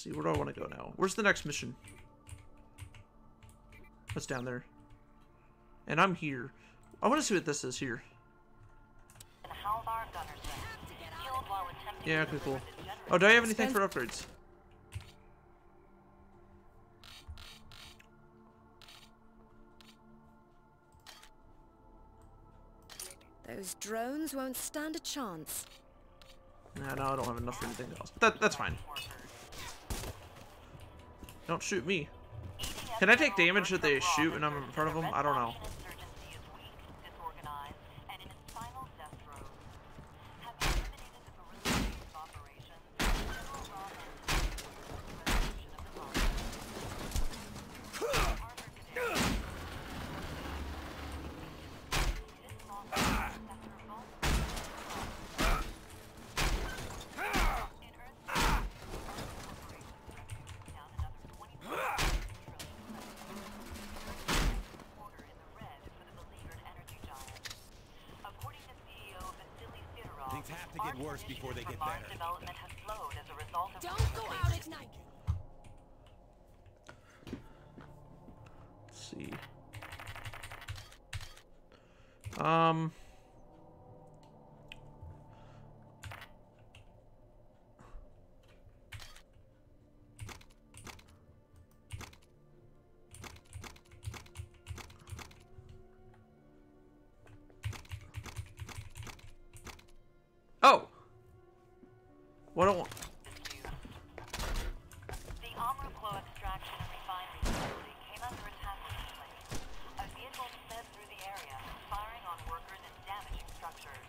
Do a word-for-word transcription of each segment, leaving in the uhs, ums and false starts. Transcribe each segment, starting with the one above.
see, where do I want to go now? Where's the next mission? What's down there? And I'm here. I want to see what this is here. Yeah, okay, cool. Oh, do I have anything for upgrades? Those drones won't stand a chance. Nah, no, I don't have enough for anything else. That, that's fine. Don't shoot me. Can I take damage that they shoot when I'm in front of them? I don't know. Worse before they get better. Development has slowed as a result of Don't go out at night. Let's see. Um. Oh! What do I want? The Omruplo extraction and refinery facility came under attack recently. A vehicle sped through the area, firing on workers and damaging structures.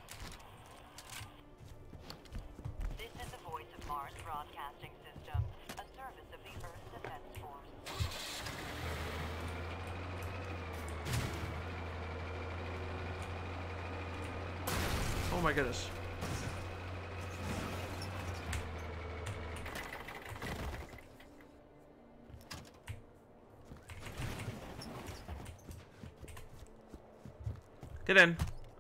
This is the voice of Mars Broadcasting System, a service of the Earth Defense Force. Oh my goodness. Get in.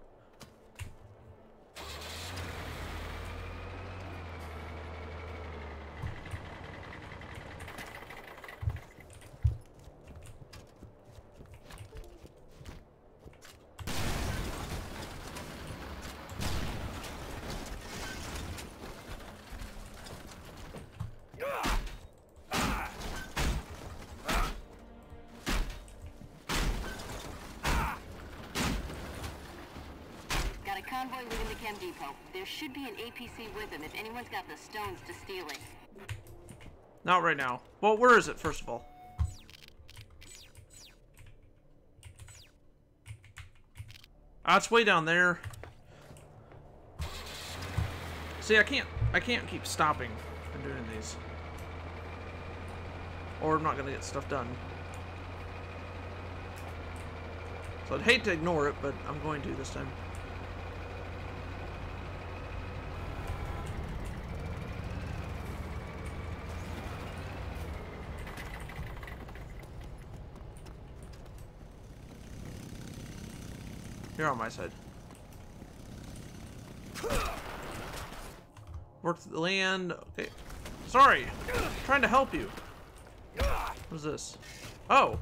Convoy leaving the chem depot. There should be an A P C with him if anyone's got the stones to steal it. Not right now. Well, where is it, first of all? Ah, it's way down there. See, I can't, I can't keep stopping and doing these. Or I'm not gonna get stuff done. So I'd hate to ignore it, but I'm going to this time. You're on my side. Work the land. Okay. Sorry. I'm trying to help you. What is this? Oh.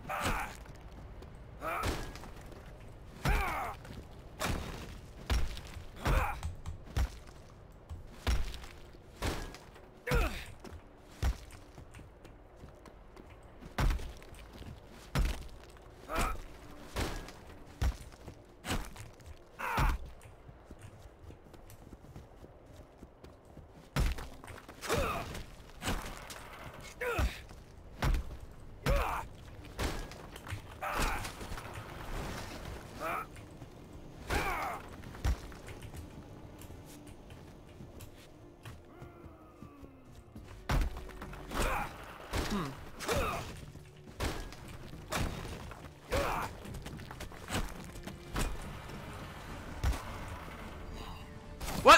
What?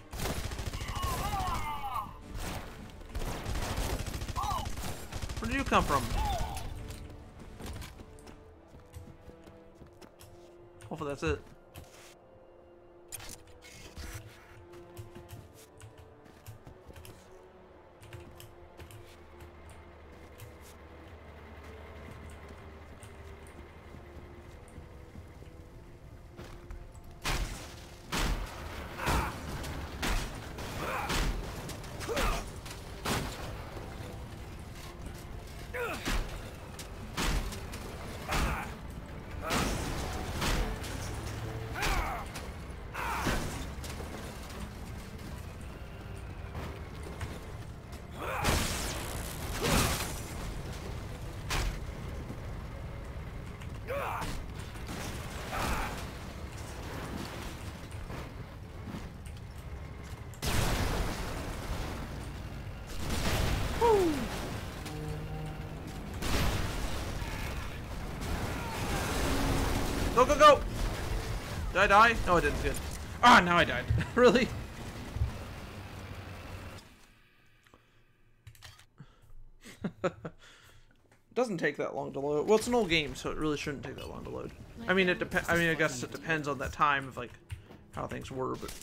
Where did you come from? Hopefully that's it. Go, go, go! Did I die? No, I didn't. Good. Ah, now I died. Really? Doesn't take that long to load. Well, it's an old game, so it really shouldn't take that long to load. I mean, it depends. I mean, I guess it depends on that time of like how things were, but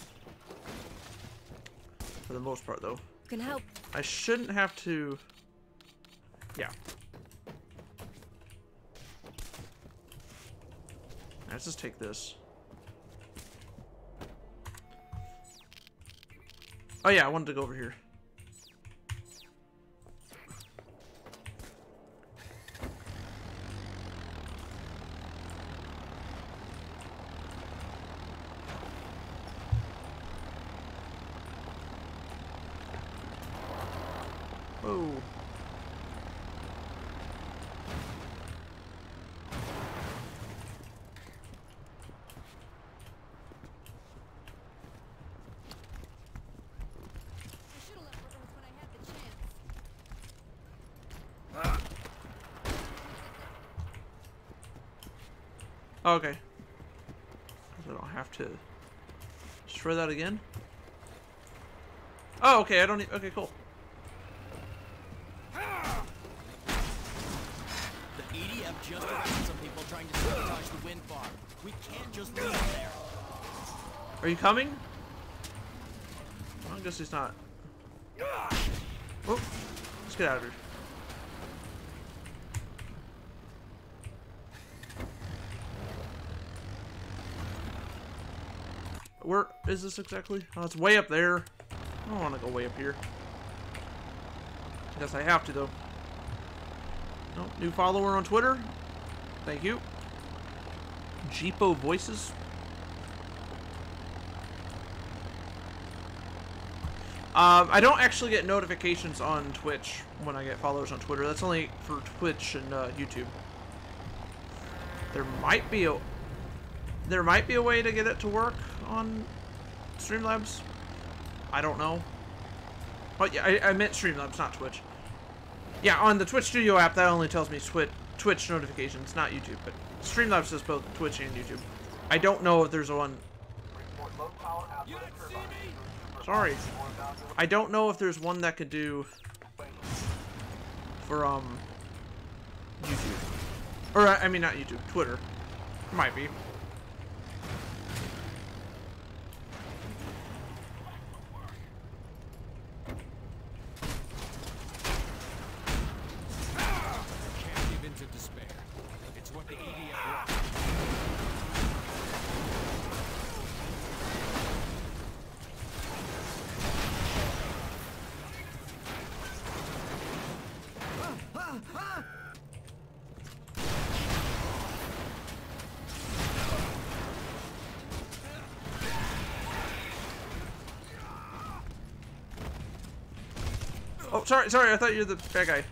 for the most part, though, Can help. I shouldn't have to. Yeah. Let's just take this. Oh yeah, I wanted to go over here. Whoa. Oh, okay. I don't have to destroy that again. Oh, okay. I don't need. Okay, cool. The E D F just arrested some people trying to sabotage the wind farm. We can't just leave them there. Are you coming? Well, I guess he's not. Oh, let's get out of here. Where is this exactly? Oh, it's way up there. I don't want to go way up here. I guess I have to, though. No, new follower on Twitter. Thank you. Jeepo Voices. Um, I don't actually get notifications on Twitch when I get followers on Twitter. That's only for Twitch and uh, YouTube. There might be a there might be a way to get it to work on Streamlabs. I don't know. But yeah, I, I meant Streamlabs, not Twitch. Yeah, on the Twitch Studio app, that only tells me Twitch Twitch notifications, not YouTube. But Streamlabs does both Twitch and YouTube. I don't know if there's a one. Sorry. I don't know if there's one that could do for um YouTube. Or I mean not YouTube, Twitter. Might be. Can't give in to despair. It's what the E D F wants. Oh, sorry, sorry, I thought you were the bad guy.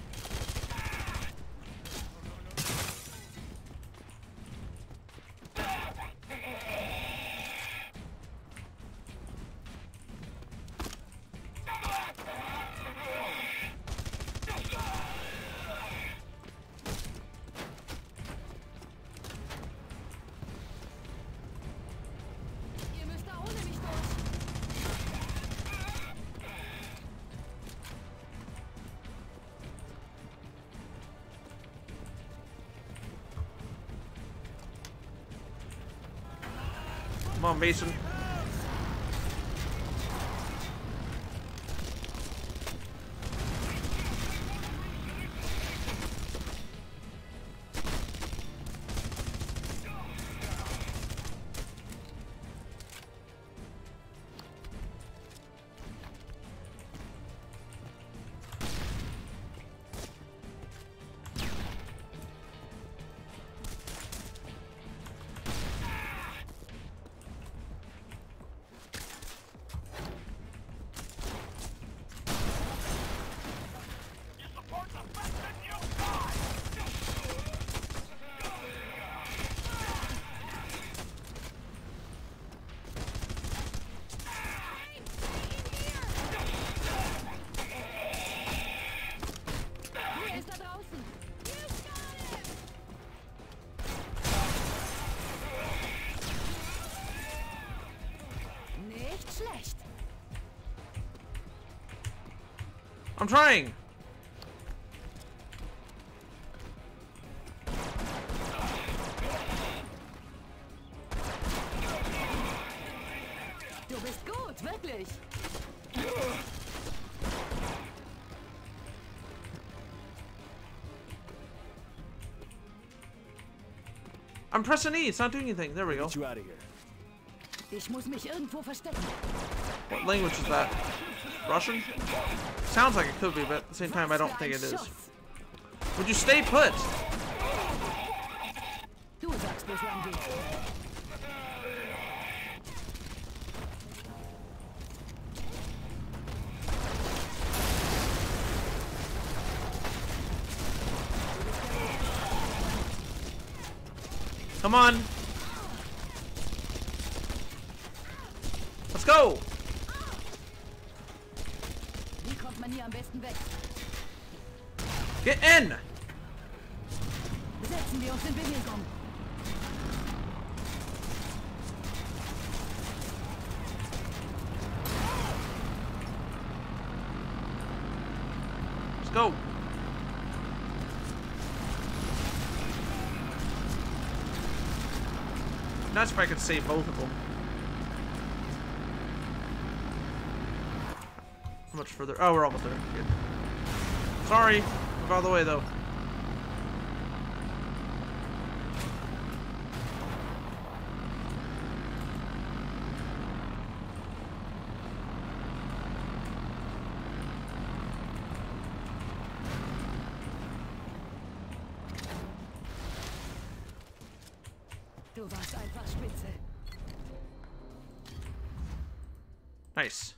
Come on, Mason. I'm trying. Du bist gut, wirklich. I'm pressing E. It's not doing anything. There we go. Get you out of here. Ich muss mich irgendwo verstecken. What language is that? Russian? Sounds like it could be, but at the same time, I don't think it is. Would you stay put? Du sagst, wo es lang geht. Come on. Let's go. Wie kommt man hier am besten weg? Get in. Setzen wir uns in Bewegung. Let's go. Nice if I could save both of them. How much further? Oh, we're almost there. Good. Sorry. Move out of the way, though. Du warst einfach spitze. Nice.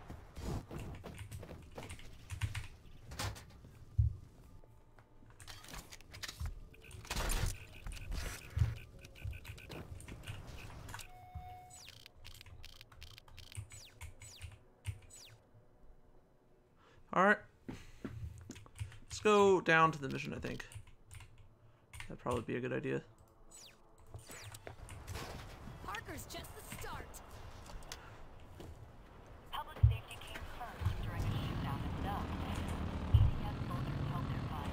All right. Let's go down to the mission, I think. That'd probably be a good idea. Parker's just the start. Public safety came first during a shootout in Dove. A T F soldiers held their fire.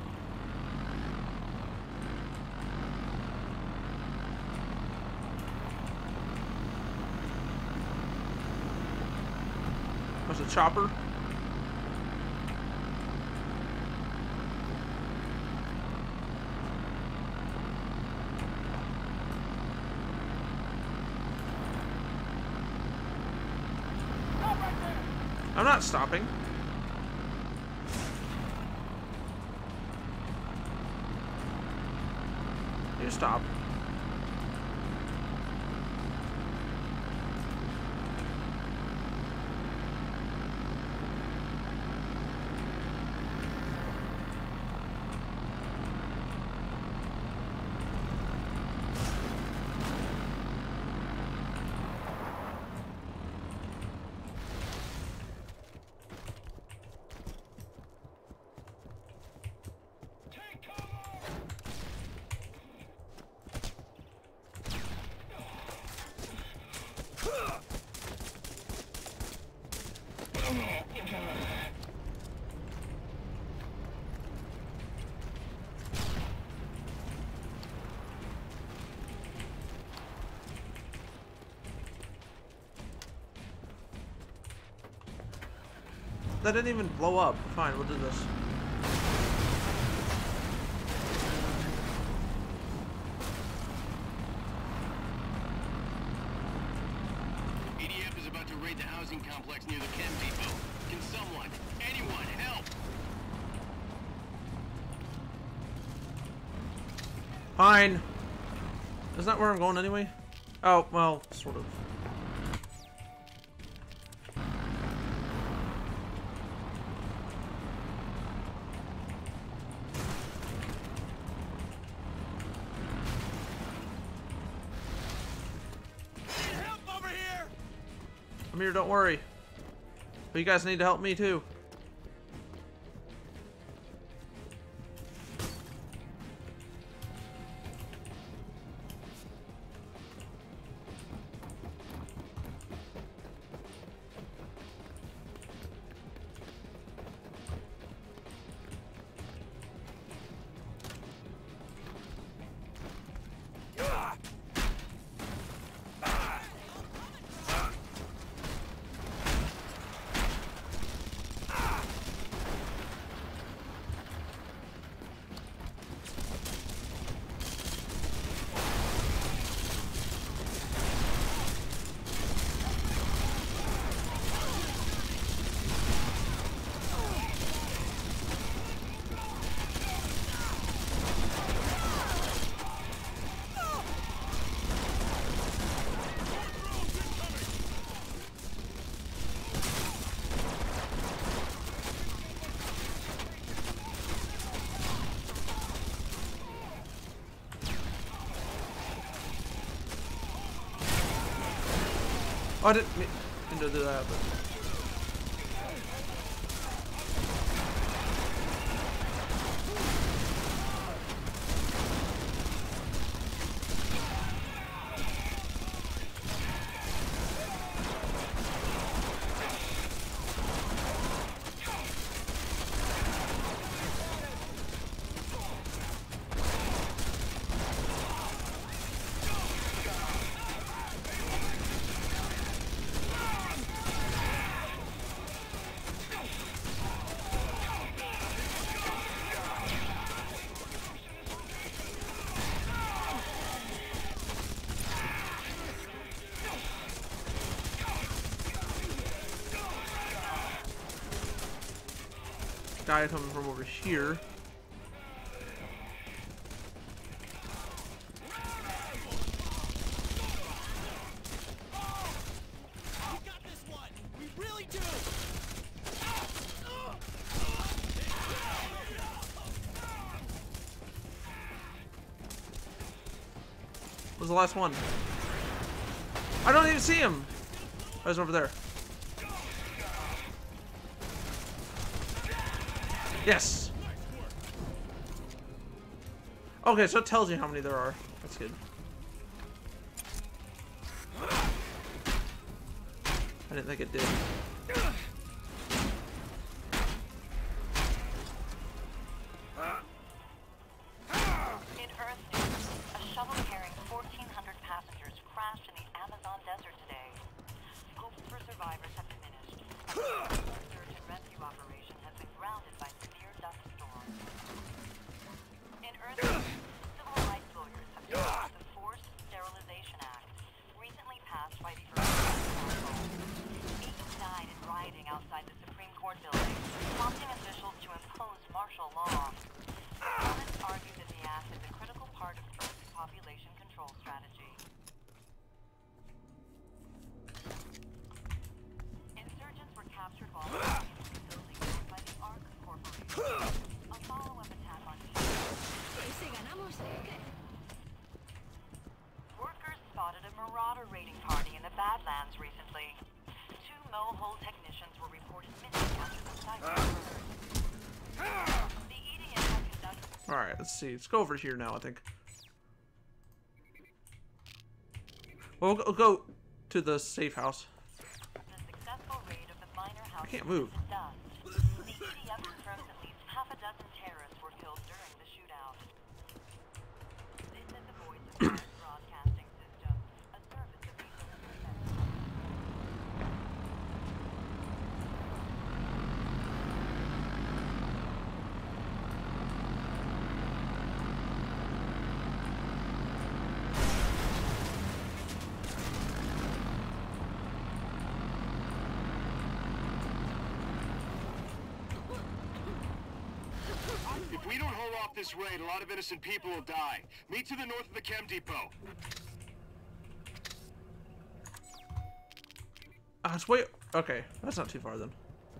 There's a chopper. I'm not stopping. You stop. That didn't even blow up. Fine, we'll do this. E D F is about to raid the housing complex near the Chem Depot. Can someone, anyone, help? Fine. Isn't that where I'm going anyway? Oh, well, sort of. I'm here, don't worry. But you guys need to help me too. Oh, I didn't mean to do that, but. Guy coming from over here. We got this one. We really do. What was the last one? I don't even see him. Oh, he's over there. Yes. Okay, so it tells you how many there are. That's good. I didn't think it did. In Earth news, a shuttle carrying fourteen hundred passengers crashed in the Amazon desert today. Hopes for survivors have diminished. The search and rescue operation has been grounded by severe dust storms. In Earth news, civil rights lawyers have denounced the Forced Sterilization Act, recently passed by the Earth Council. Eight died in rioting outside the Supreme Court building, prompting officials to impose martial law. Opponents argue that the act is a critical part of Earth's population control strategy. Insurgents were captured while in a building owned by the Ark Corporation. A follow-up attack on Workers spotted a marauder raiding party in the Badlands recently. Two Mohole technicians were reported missing after the site was burned. The E D M had conducted. All right, let's see. Let's go over here now. I think. Well, we'll go, we'll go to the safe house. The successful raid of the minor house I can't move. is done. The E D F confirms at least half a dozen terrorists were killed during the shootout. This is the voice of the broadcasting system, a service of the Defense. If we don't hold off this raid, a lot of innocent people will die. Meet to the north of the chem depot. Ah, it's way. Okay, that's not too far then.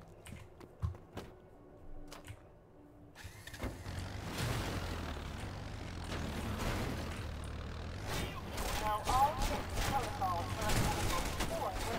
Now all six protocols are available for working.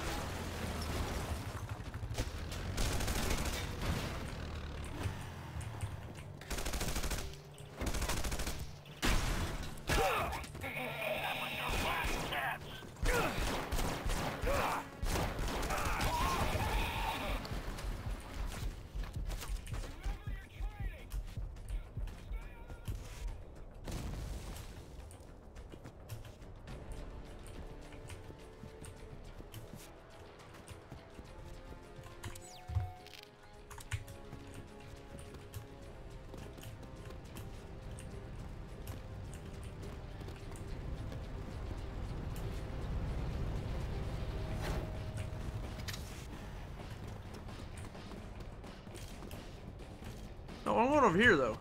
No, I'm going over here though.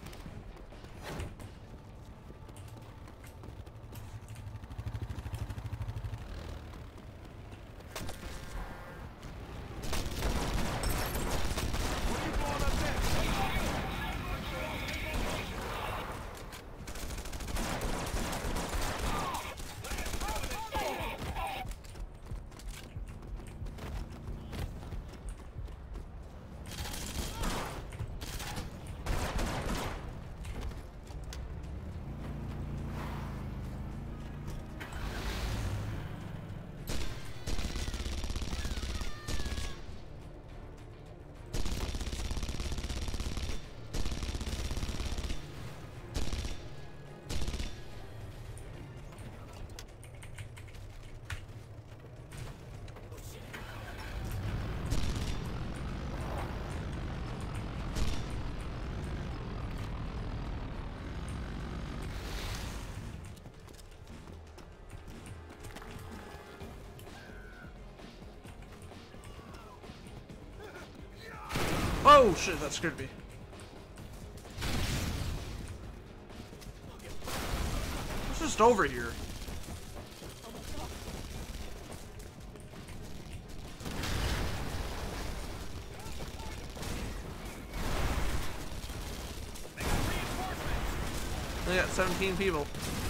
Oh shit, that scared me. It's just over here. They got seventeen people.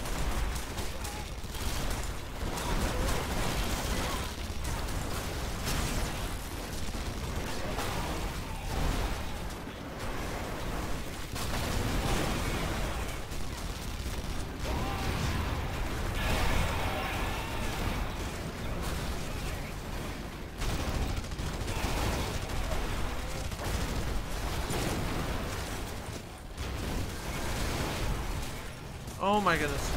Oh my goodness.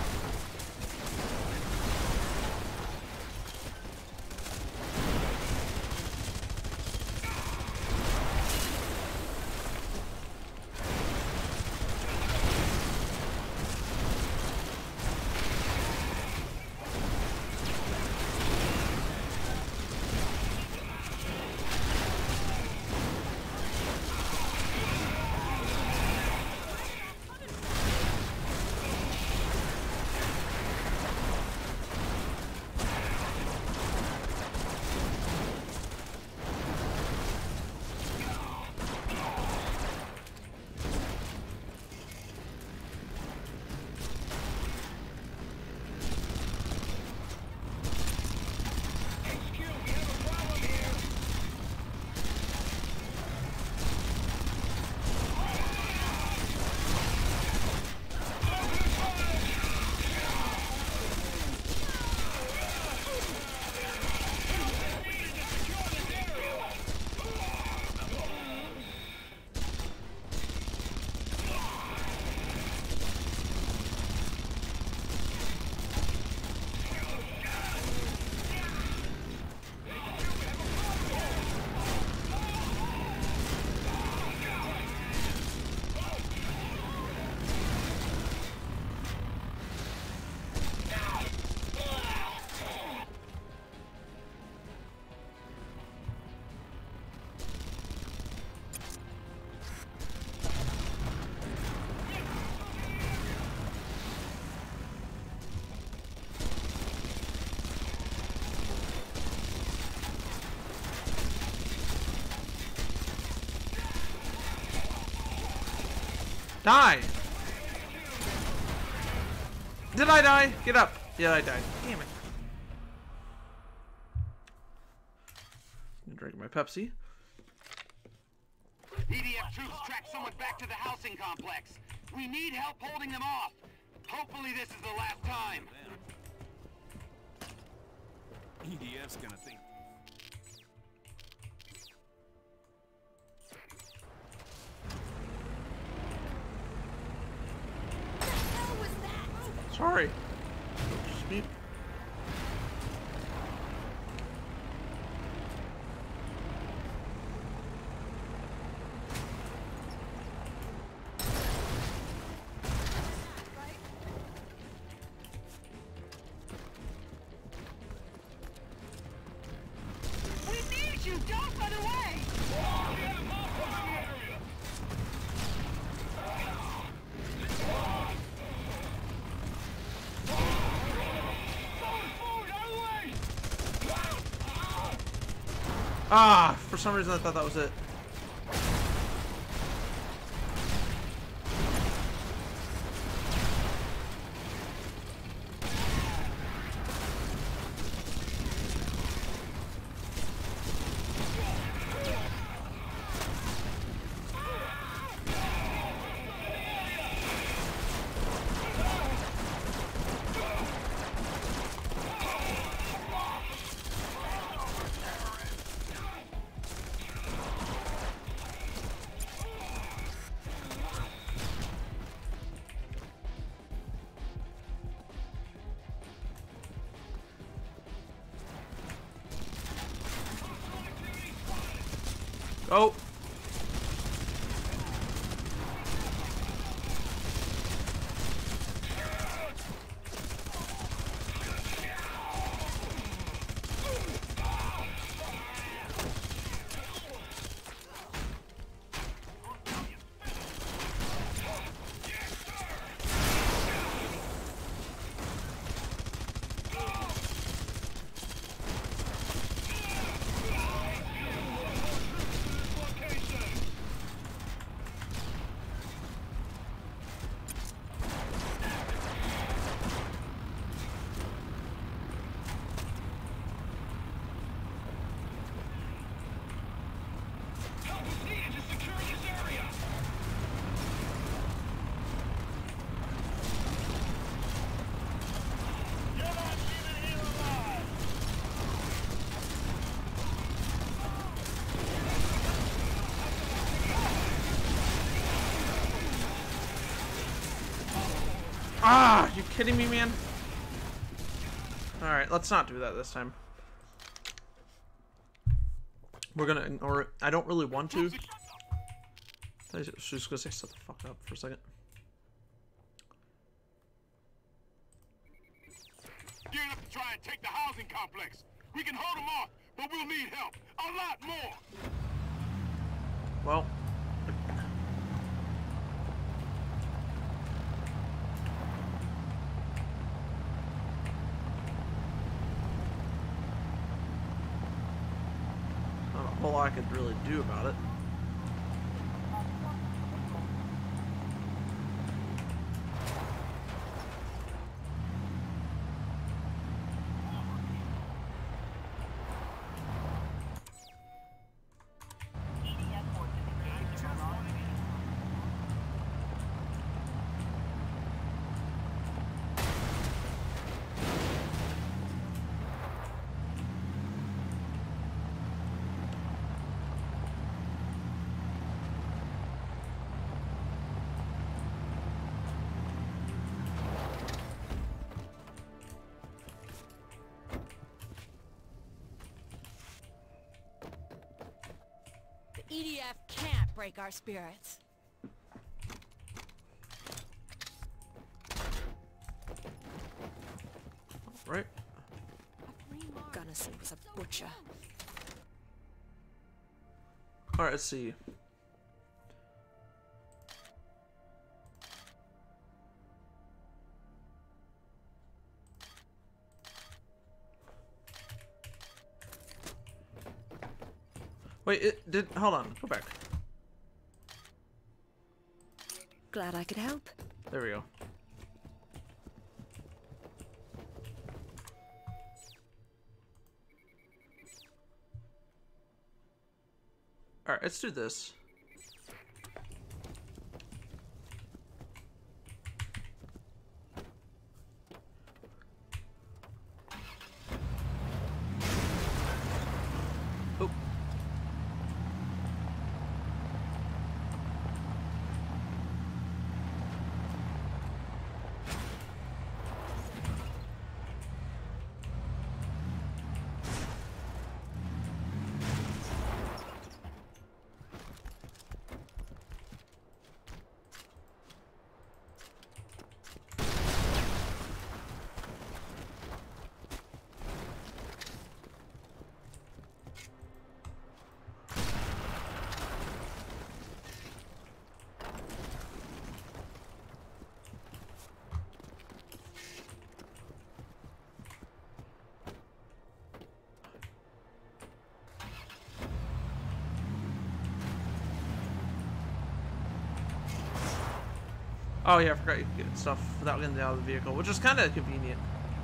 Die! Did I die? Get up. Yeah, I died. Damn it. I'm drinking my Pepsi. E D F troops track someone back to the housing complex. We need help holding them off. Hopefully this is the last time. E D F's gonna think. Sorry. Just me. We need you! Don't run away! Ah, for some reason I thought that was it. Oh. Ah, you kidding me, man? Alright, let's not do that this time. We're gonna ignore it. I don't really want to. I was just gonna say shut the fuck up for a second. Gearing up to try and take the housing complex. We can hold them off, but we'll need help. A lot more. Well. Not a whole lot I could really do about it. E D F can't break our spirits. Right. Gunnison was a butcher. Alright, let's see. Wait, it did. Hold on, go back. Glad I could help. There we go. Alright, let's do this. Oh. Oh yeah, I forgot you could get stuff without getting out of the vehicle, which is kind of convenient.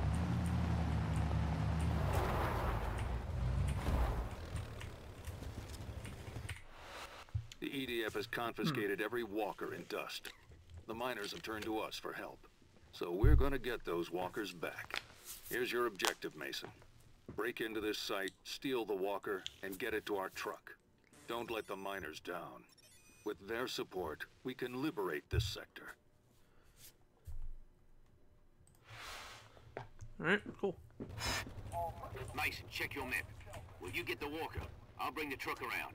The E D F has confiscated hmm. every walker in Dust. The miners have turned to us for help. So we're gonna get those walkers back. Here's your objective, Mason. Break into this site, steal the walker, and get it to our truck. Don't let the miners down. With their support, we can liberate this sector. Alright, cool. Mason, check your map. Will you get the walker? I'll bring the truck around.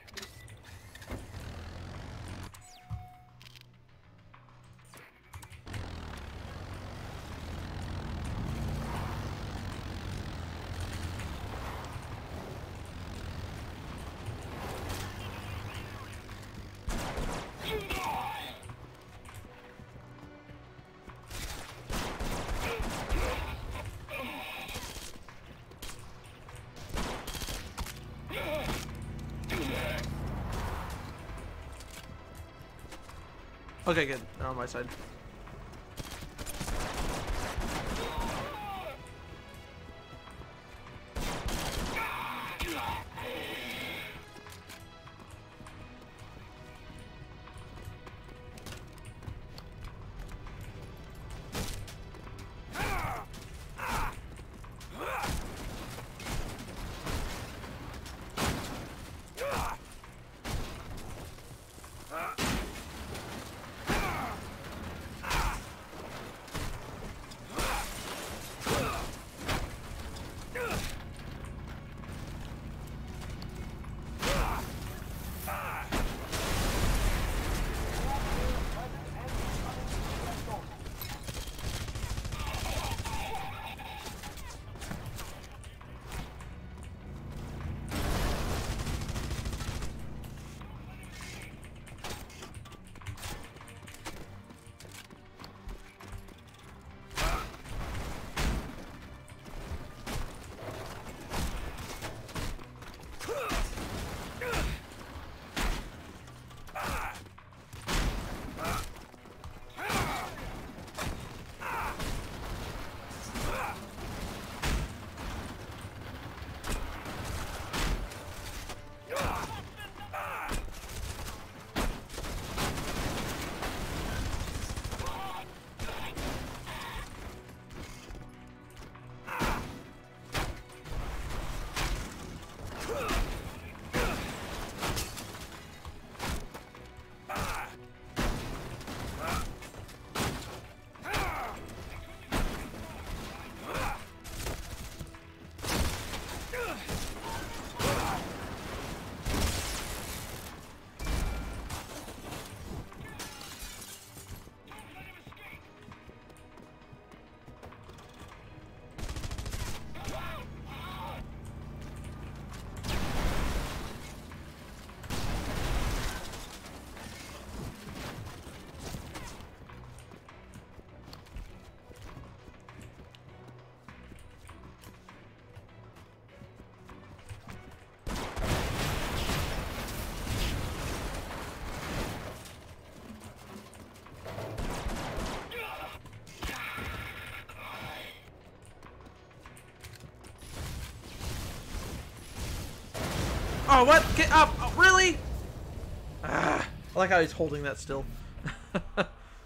Okay, good. They're on my side. Oh, what? Get up! Oh, really? Ah, I like how he's holding that still. Not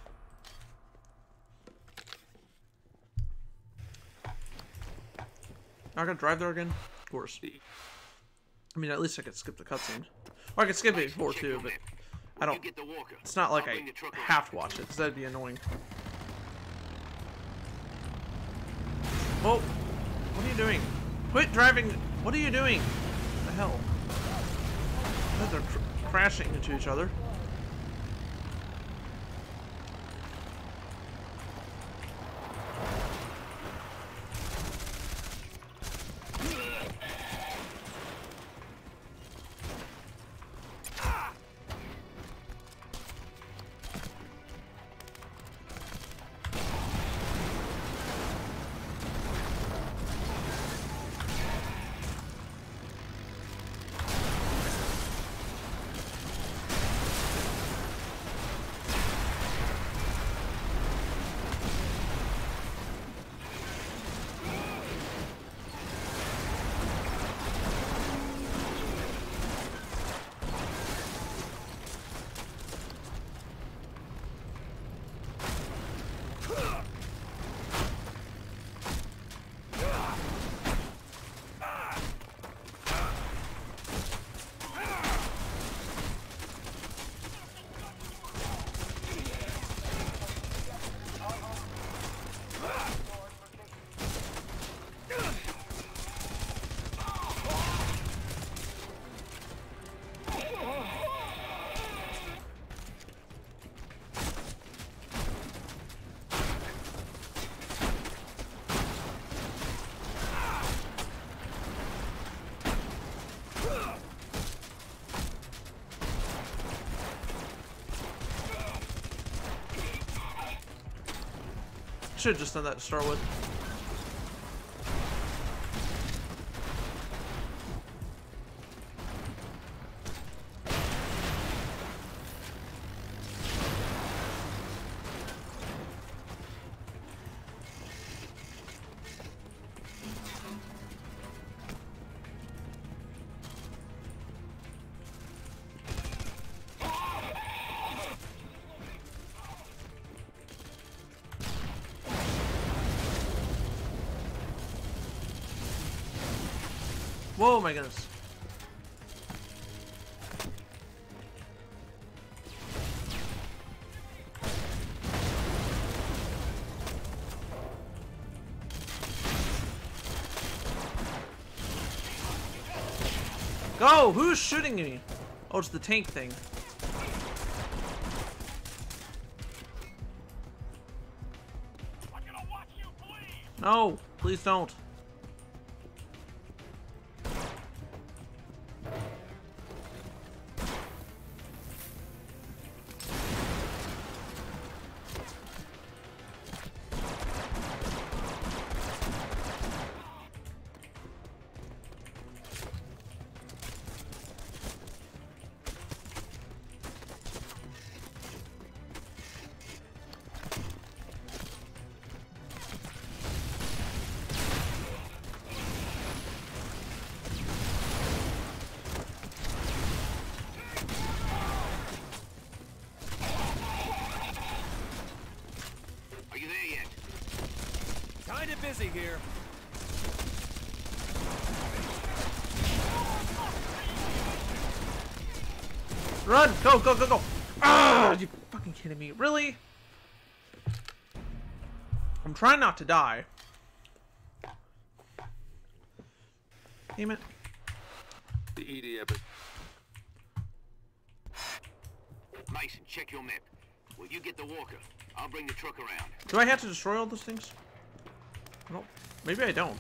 gonna drive there again? Of course. I mean, at least I could skip the cutscene. Or I could skip it before too, but I don't. It's not like I have to watch it, because that'd be annoying. Whoa! What are you doing? Quit driving! What are you doing? What the hell? They're cr crashing into each other. Should have just done that to start with. Whoa, my goodness. Go! Who's shooting me? Oh, it's the tank thing. No, please don't. Kinda busy here. Run! Go, go, go, go! Ah! Are you fucking kidding me? Really? I'm trying not to die. Damn it. The E D F. Mason, check your map. Will you get the walker? I'll bring the truck around. Do I have to destroy all those things? I don't. Maybe I don't.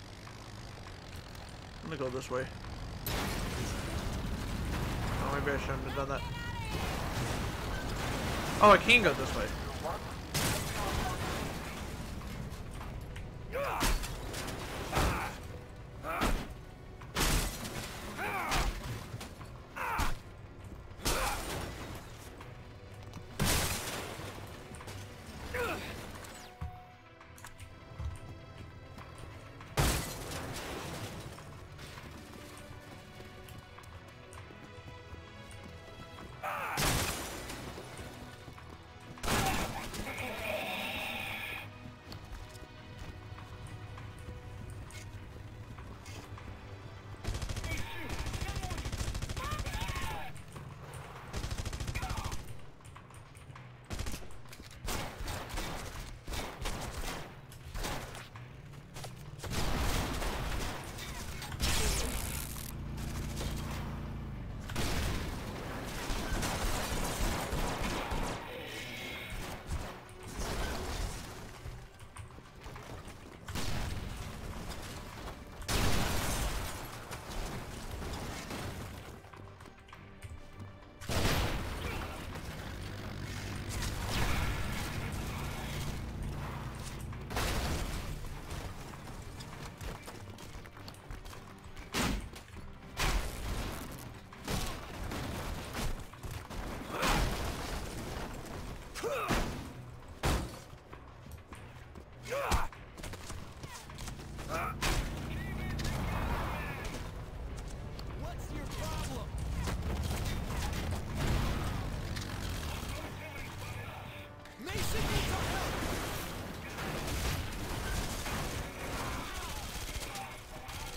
I'm gonna go this way. Oh, maybe I shouldn't have done that. Oh, I can go this way.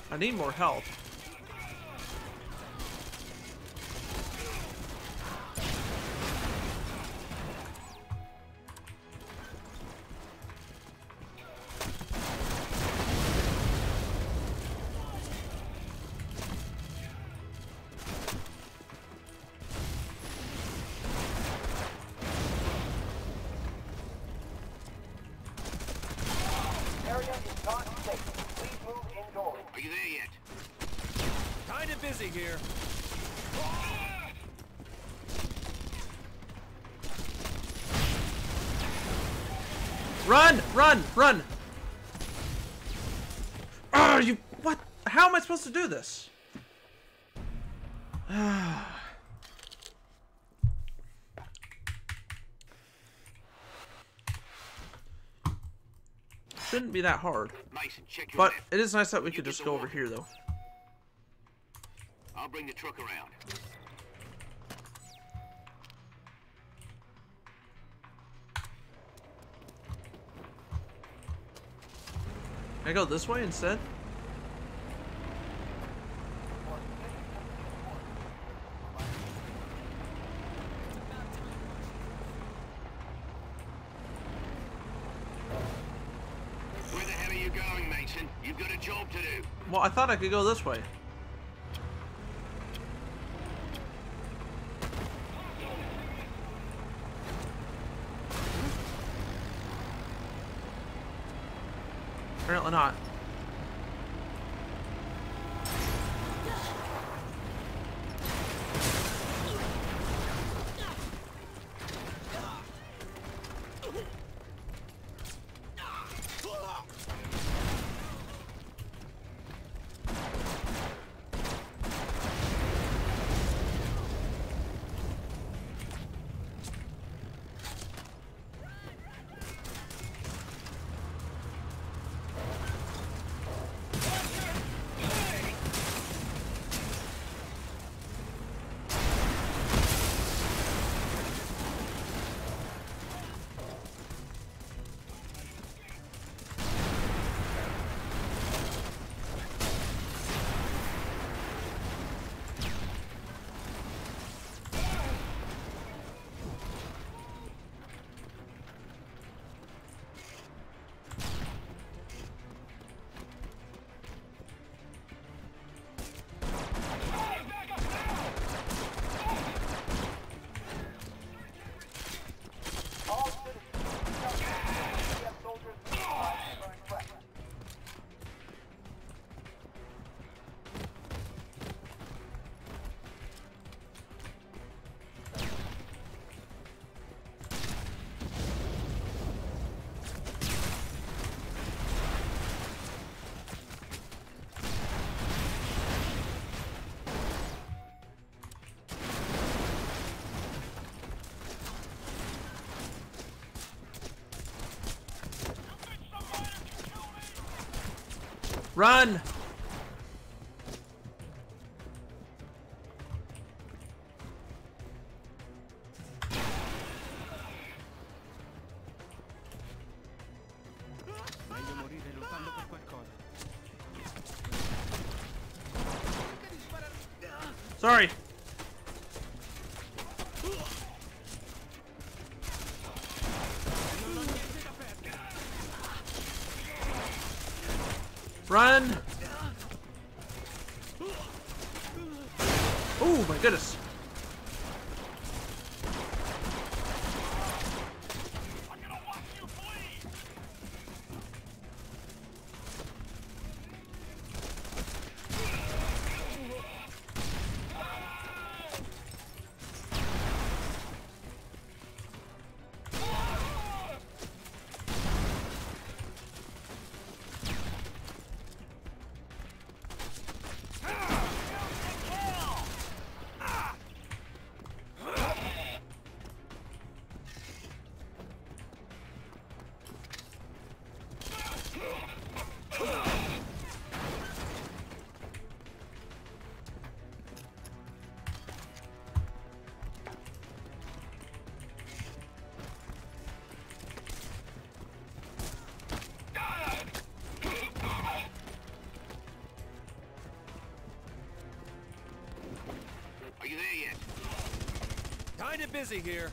I need more health. Area is not safe. Please move indoors. Are you there yet? Kinda busy here. Run! Run! Run! Ah, you what? How am I supposed to do this? Shouldn't be that hard. Mason, check your But map. it is nice that we You could get just the go over walker. here, though. I'll bring the truck around. Can I go this way instead? Where the hell are you going, Mason? You've got a job to do. Well, I thought I could go this way. Apparently not. All citizens, T H Q soldiers neutralized during threat. Run! Meglio morire lottando per qualcosa. Sorry. Run! Oh my goodness. Kinda busy here.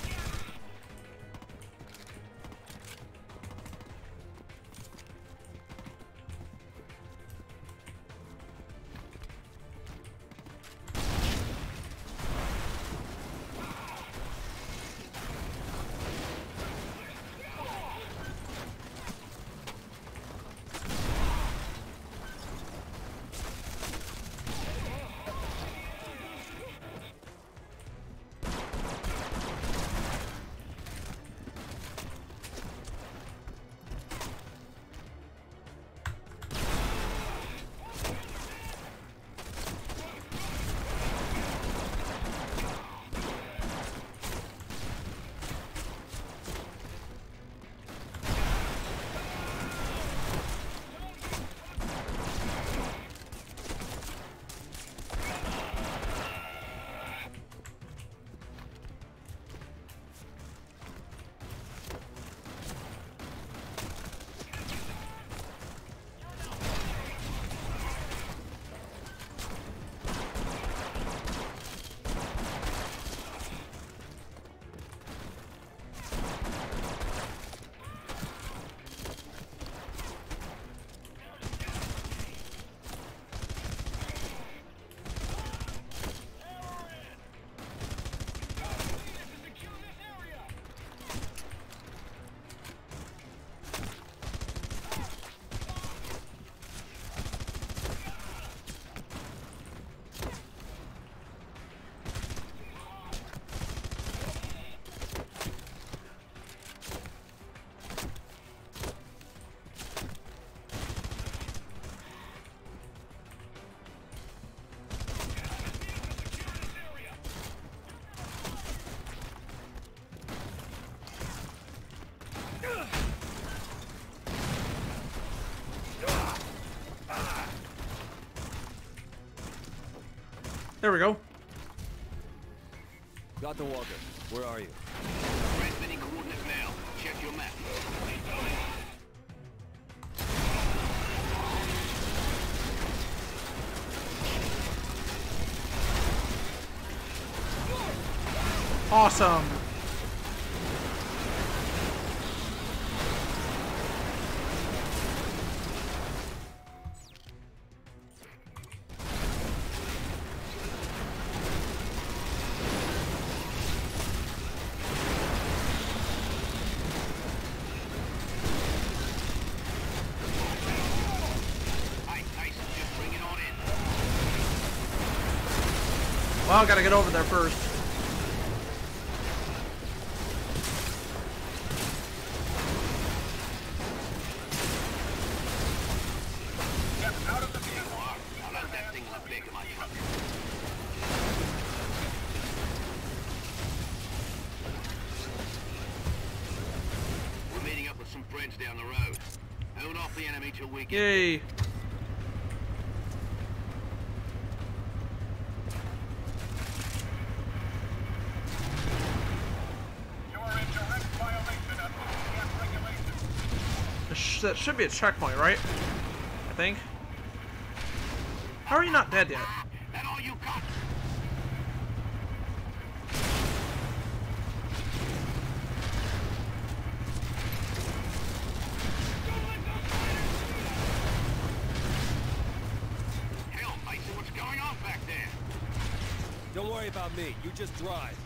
There we go. Got the walker. Where are you? Transmitting coordinates now. Check your map. Awesome. Well, I gotta get over there first. Get out of the vehicle. Now let that thing look big, my truck. We're meeting up with some friends down the road. Hold off the enemy till we get. Yay. That should be a checkpoint, right? I think. How are you not dead yet? That all you got? Hell, Mason, what's going on back there? Don't worry about me. You just drive.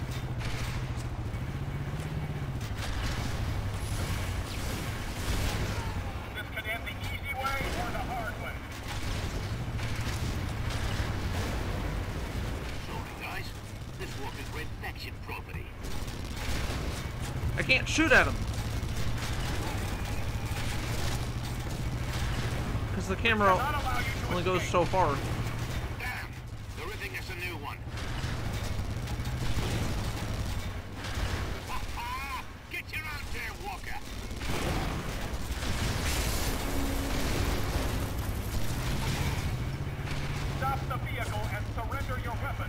I can't shoot at him because the camera only goes so far. Damn, they're ripping us a new one. Get your out there, Walker. Stop the vehicle and surrender your weapon.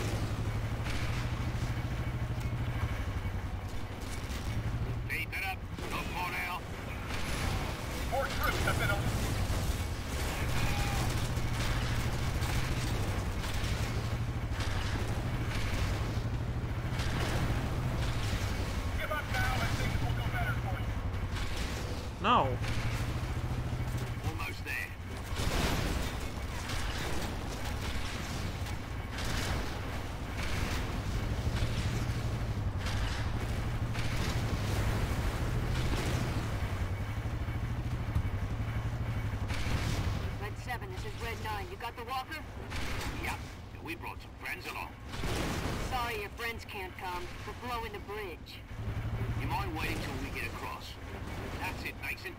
Keep it up. No more now. More troops have been. No. Almost there. Red seven, this is Red nine. You got the walker? Yep. We brought some friends along. Sorry your friends can't come. We're blowing the bridge. You mind waiting till we get across? That's it, Mason.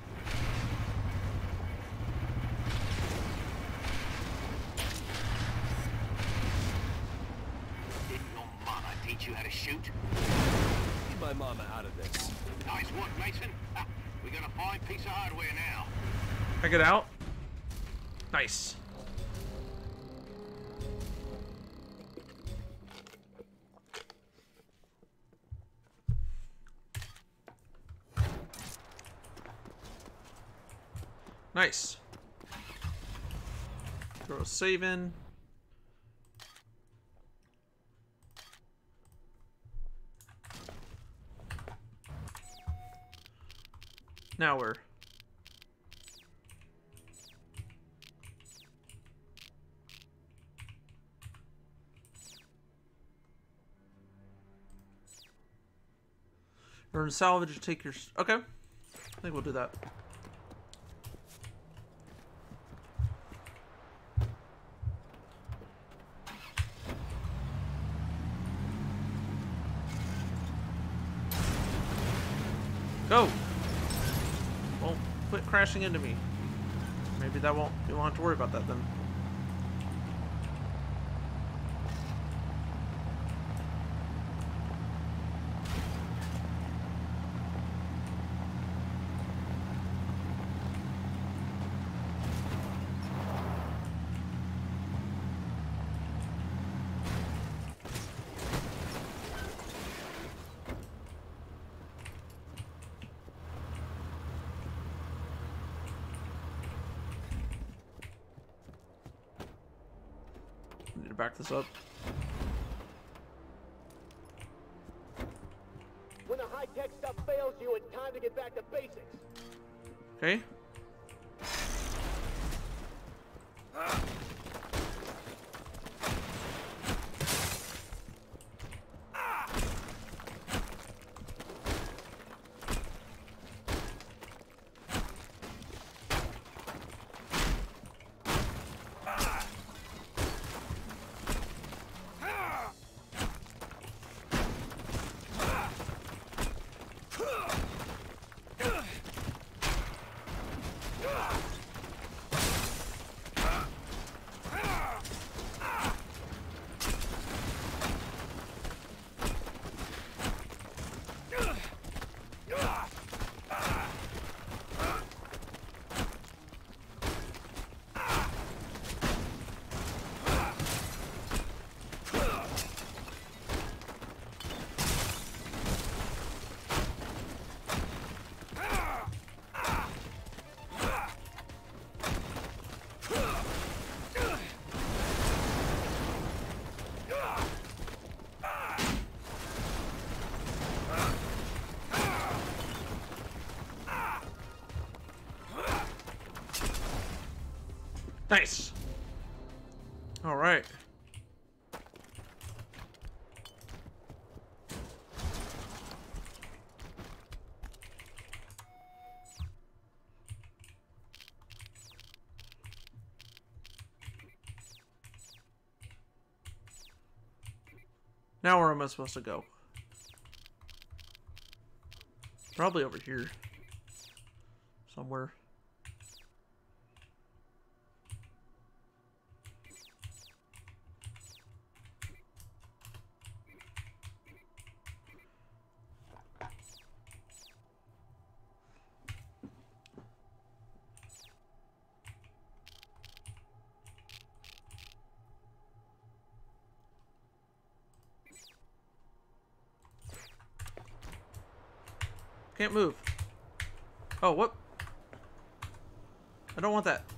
Didn't your mama teach you how to shoot? Keep my mama out of this. Nice work, Mason. Ah, we got a fine piece of hardware now. I get out. Nice. Nice. Throw a save in. Now we're Earn salvage to take your... Okay. I think we'll do that. Go! Well, quit crashing into me. Maybe that won't... You won't have to worry about that then. Need to back this up. When the high-tech stuff fails you, it's time to get back to basics. Okay. Nice. All right. Now where am I supposed to go? Probably over here. Somewhere. Can't move. Oh, what? I don't want that.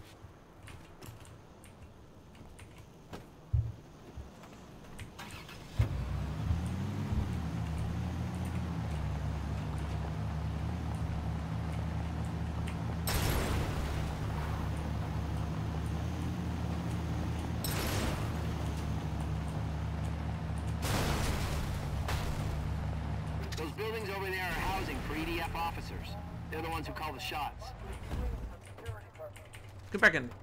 buildings over there are housing for E D F officers. They're the ones who call the shots. Get back in.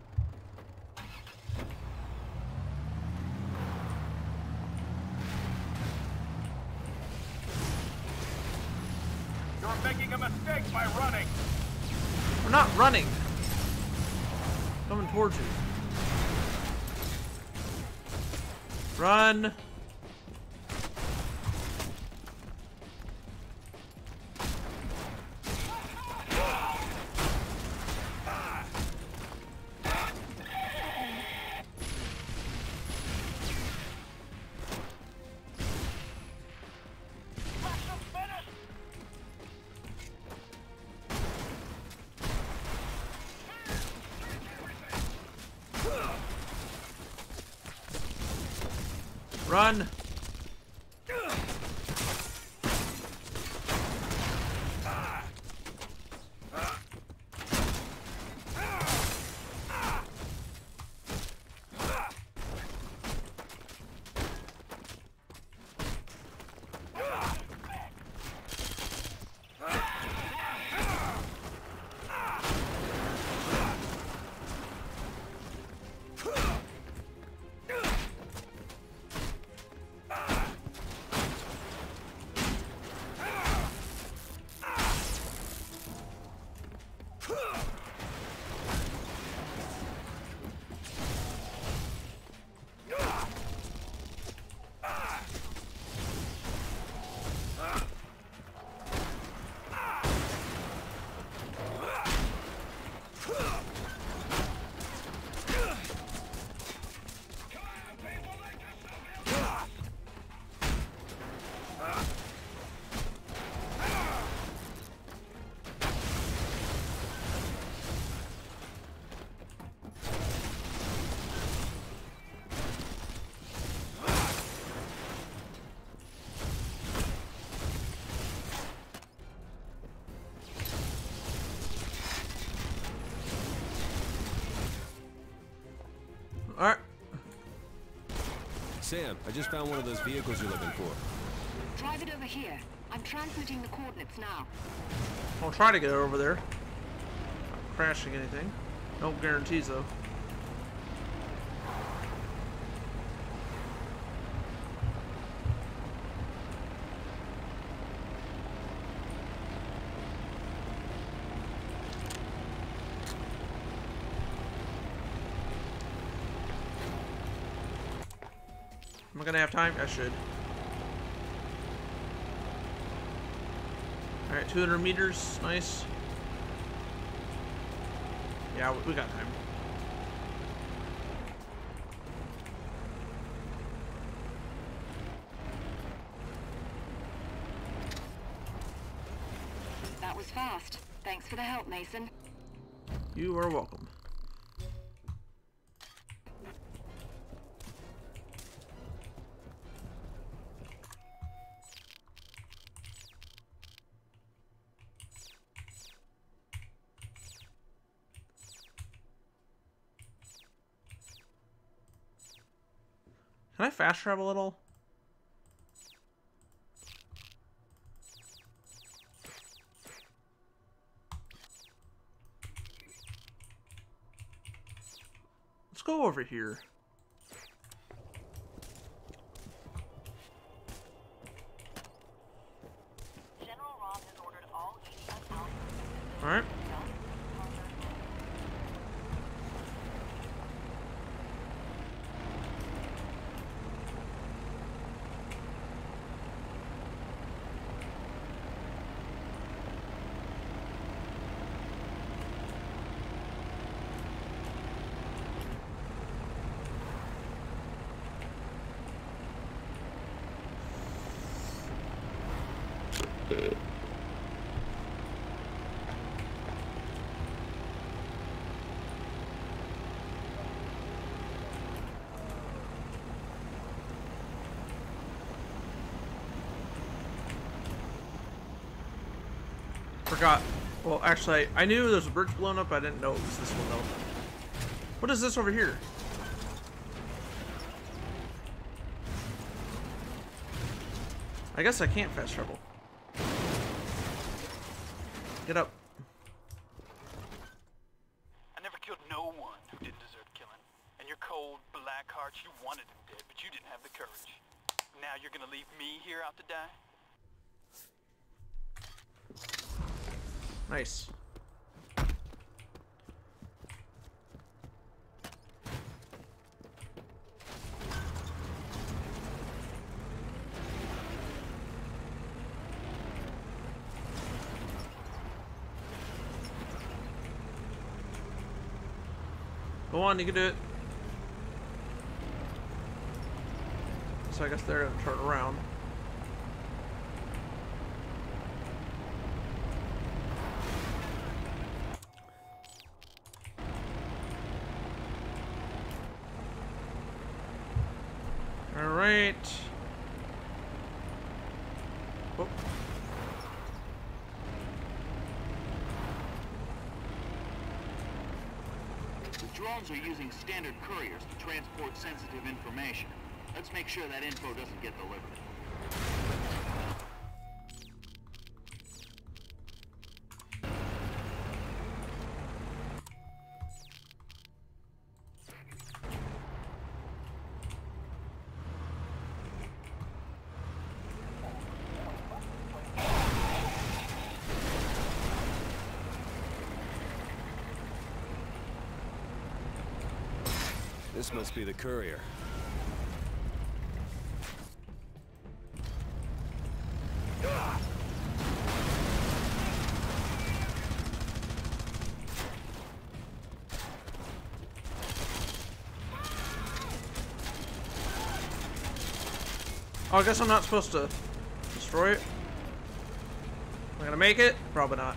You're making a mistake by running. We're not running. Coming towards you. Run. Run! Alright. Sam, I just found one of those vehicles you're looking for. Drive it over here. I'm transmitting the coordinates now. I'll try to get over there. Not crashing anything. No guarantees though. Am I gonna have time? I should. Alright, two hundred meters. Nice. Yeah, we got time. That was fast. Thanks for the help, Mason. You are welcome. Can I fast travel at all? Let's go over here. General Ross has ordered all E D F out. All right. Forgot. Well, actually, I knew there was a bridge blown up. I didn't know it was this one though. What is this over here? I guess I can't fast travel. Get up. I never killed no one who didn't deserve killing. And your cold, black heart, you wanted him dead, but you didn't have the courage. Now you're gonna leave me here out to die? Nice. Go on, you can do it. So I guess they're gonna turn around. All right. Oh. The drones are using standard couriers to transport sensitive information. Let's make sure that info doesn't get delivered. This must be the courier. Oh, I guess I'm not supposed to destroy it. Am I gonna make it? Probably not.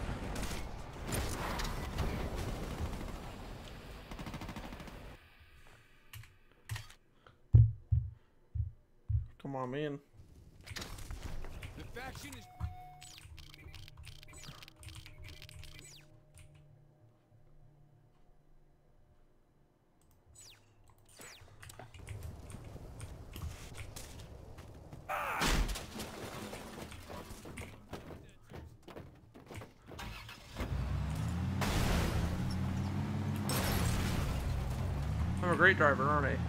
Come on, man. The faction is. I'm a great driver, aren't I?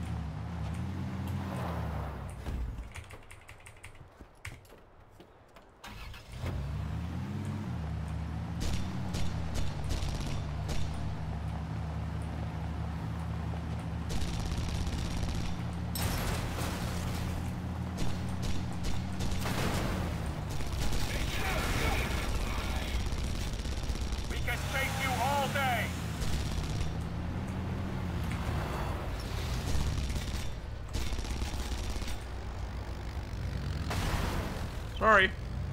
We can chase you all day! Sorry.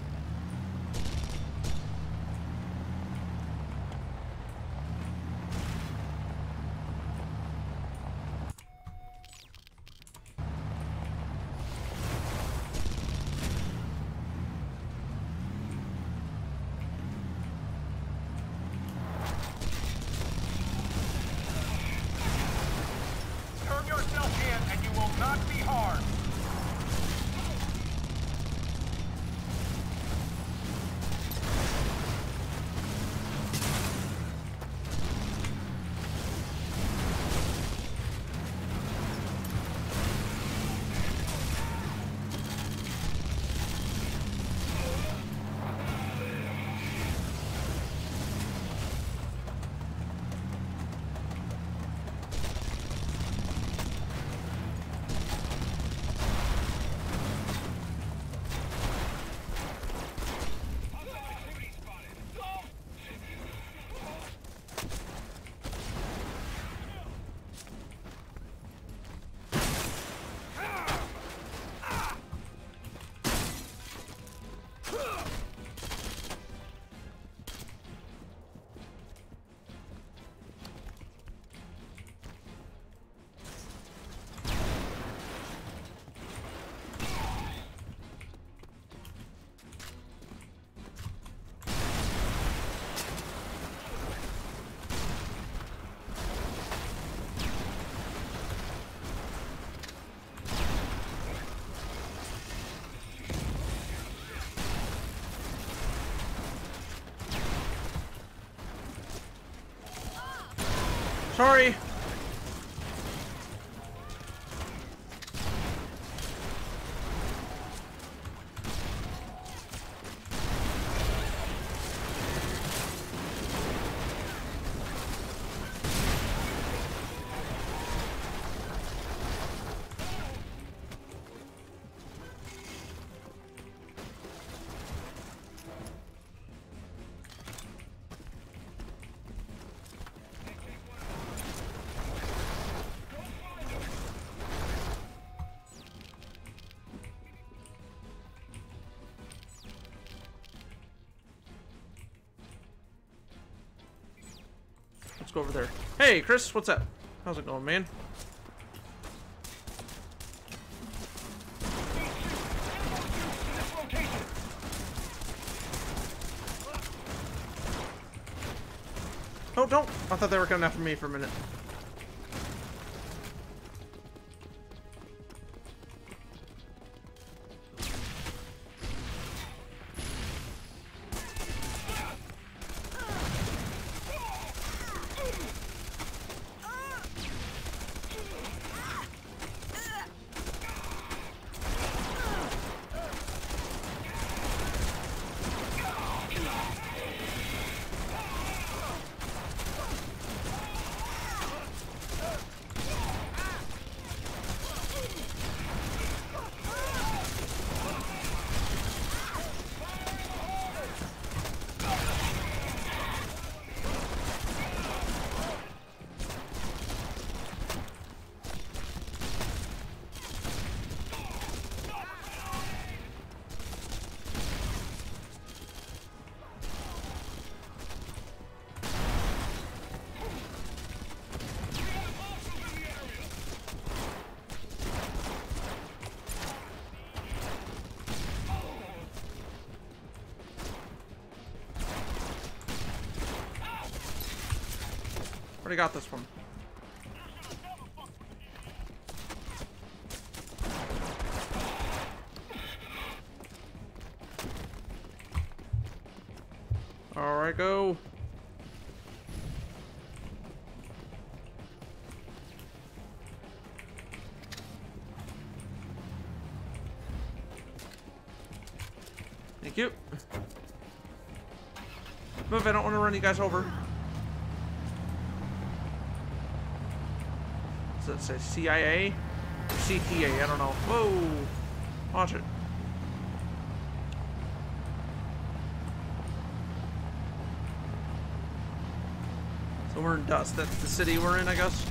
Turn yourself in and you will not be harmed! Sorry. Let's go over there. Hey, Chris, what's up? How's it going, man? Oh, don't! I thought they were coming after me for a minute. Already got this one. Alright, go. Thank you. Move, I don't want to run you guys over. Does that say C I A? Or C T A? I don't know. Whoa! Watch it. So we're in Dust. That's the city we're in, I guess.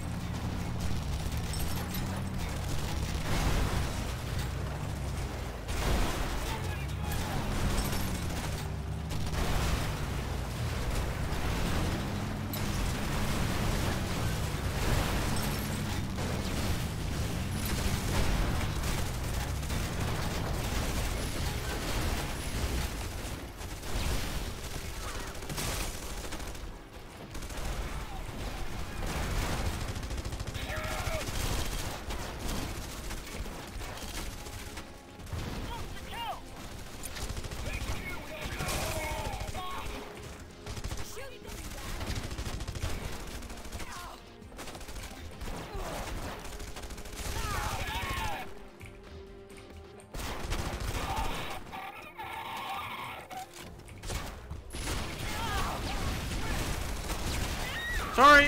Sorry.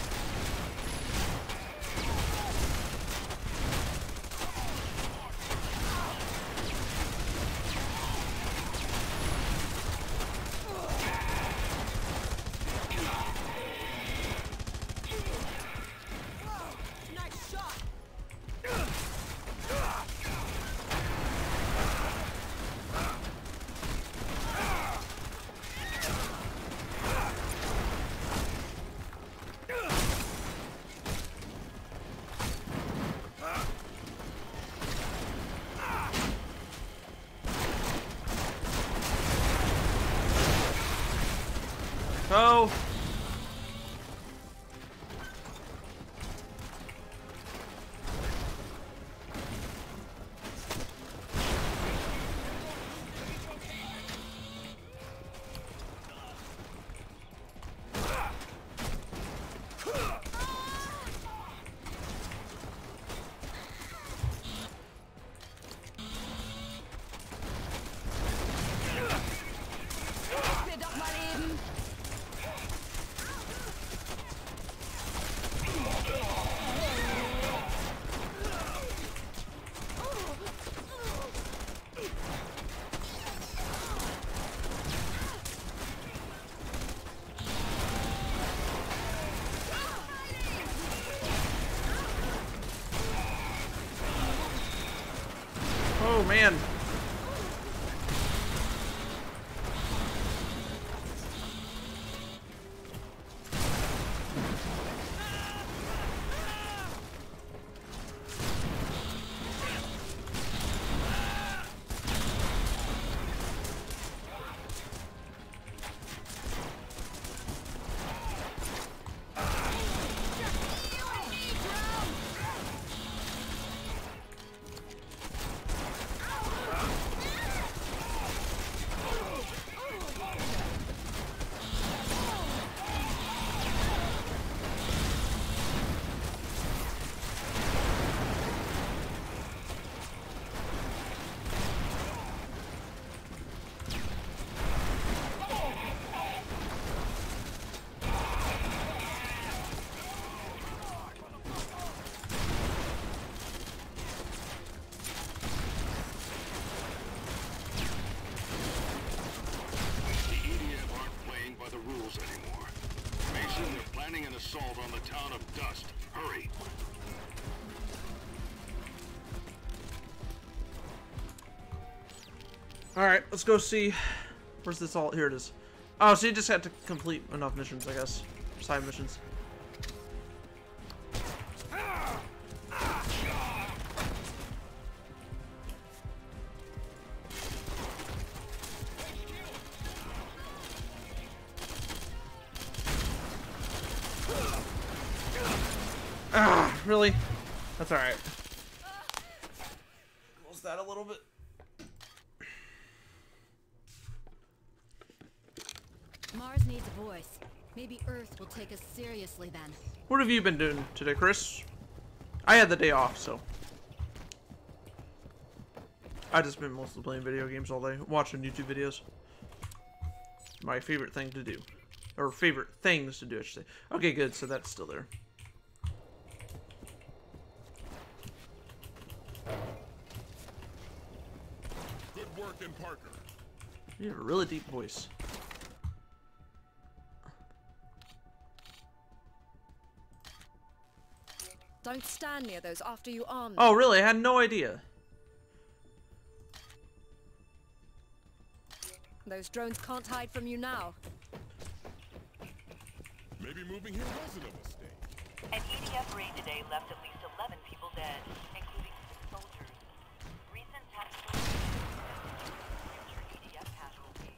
Go. Ugh! man. An assault on the town of Dust. Hurry. Alright, let's go see. Where's this all? Here it is. Oh, so you just had to complete enough missions, I guess. Side missions. Ah, really? That's alright. Close that a little bit. Mars needs a voice. Maybe Earth will take us seriously then. What have you been doing today, Chris? I had the day off, so. I just been mostly playing video games all day, watching YouTube videos. My favorite thing to do. Or favorite things to do, I should say. Okay, good, so that's still there. Good work in Parker. You have a really deep voice. Don't stand near those after you arm them. Oh, really? I had no idea. Those drones can't hide from you now. Maybe moving here wasn't a mistake. An E D F raid today left at least eleven people dead, including six soldiers. Recent tactical future E D F casualties.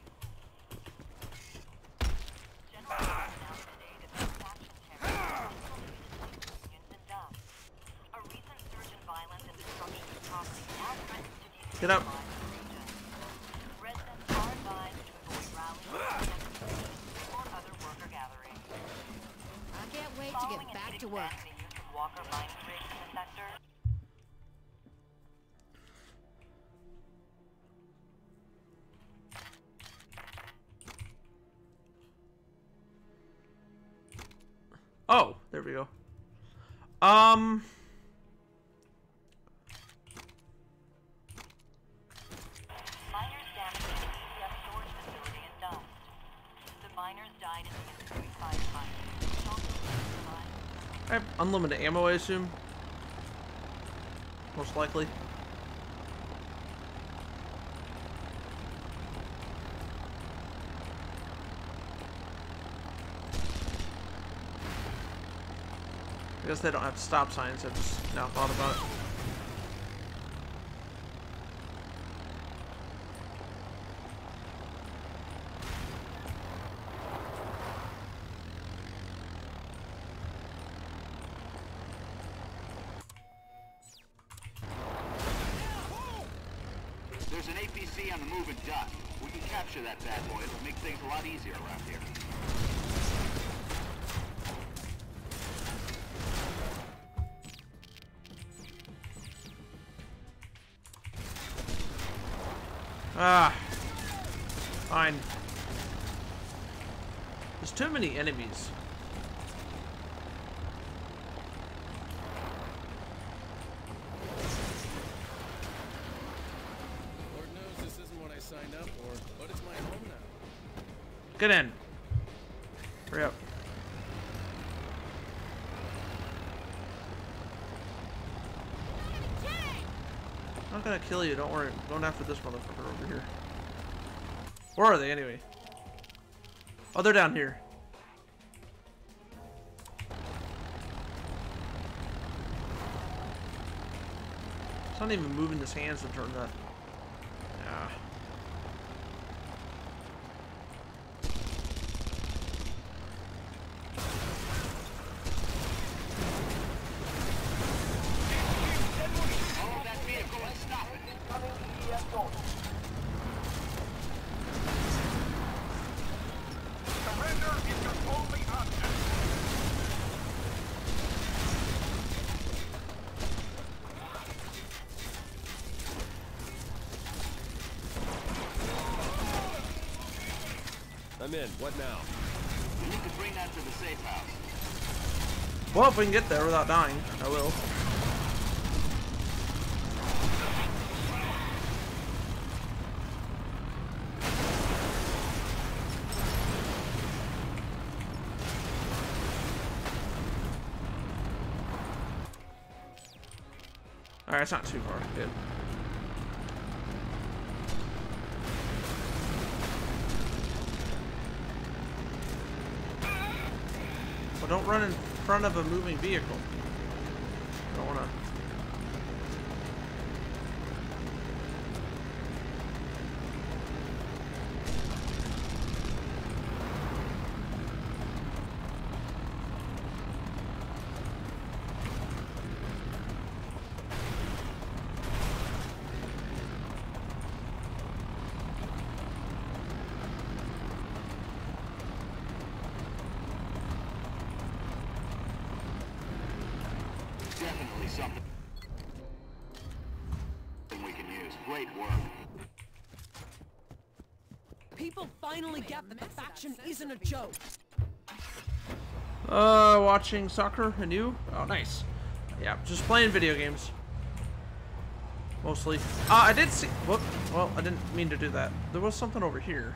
General announced today that the faction terrorists unions and dumps. A recent surge in violence and destruction of property now threatens to destabilize Get up. the region. Residents are advised to avoid rallies, demonstrations, or other worker gatherings. I can't wait to get back to work. Walker mining rigs in the sector. Oh, there we go. Um. Miners damaged the E D F storage facility in Dust. The miners died in the ensuing firefight. Also survived. I have unlimited ammo, I assume. Most likely. I guess they don't have stop signs. I just now thought about it. There's an A P C on the move in Dust. We can capture that bad boy. It'll make things a lot easier around here. Ah. Fine. There's too many enemies. Lord knows this isn't what I signed up for, but it's my home now. Get in. Hurry up. I'm not gonna kill you, don't worry. I'm going after this motherfucker over here. Where are they anyway? Oh, they're down here. It's not even moving his hands to turn that. Yeah. I'm in. What now? We need to bring that to the safe house. Well, if we can get there without dying, I will. Alright, it's not too far. Good. Well, don't run in front of a moving vehicle. I don't wanna. Definitely something we can use. Great work. People finally get that the faction isn't a joke. Uh, watching soccer and you? Oh, nice. Yeah, just playing video games. Mostly. Uh, I did see. Whoop. Well, I didn't mean to do that. There was something over here.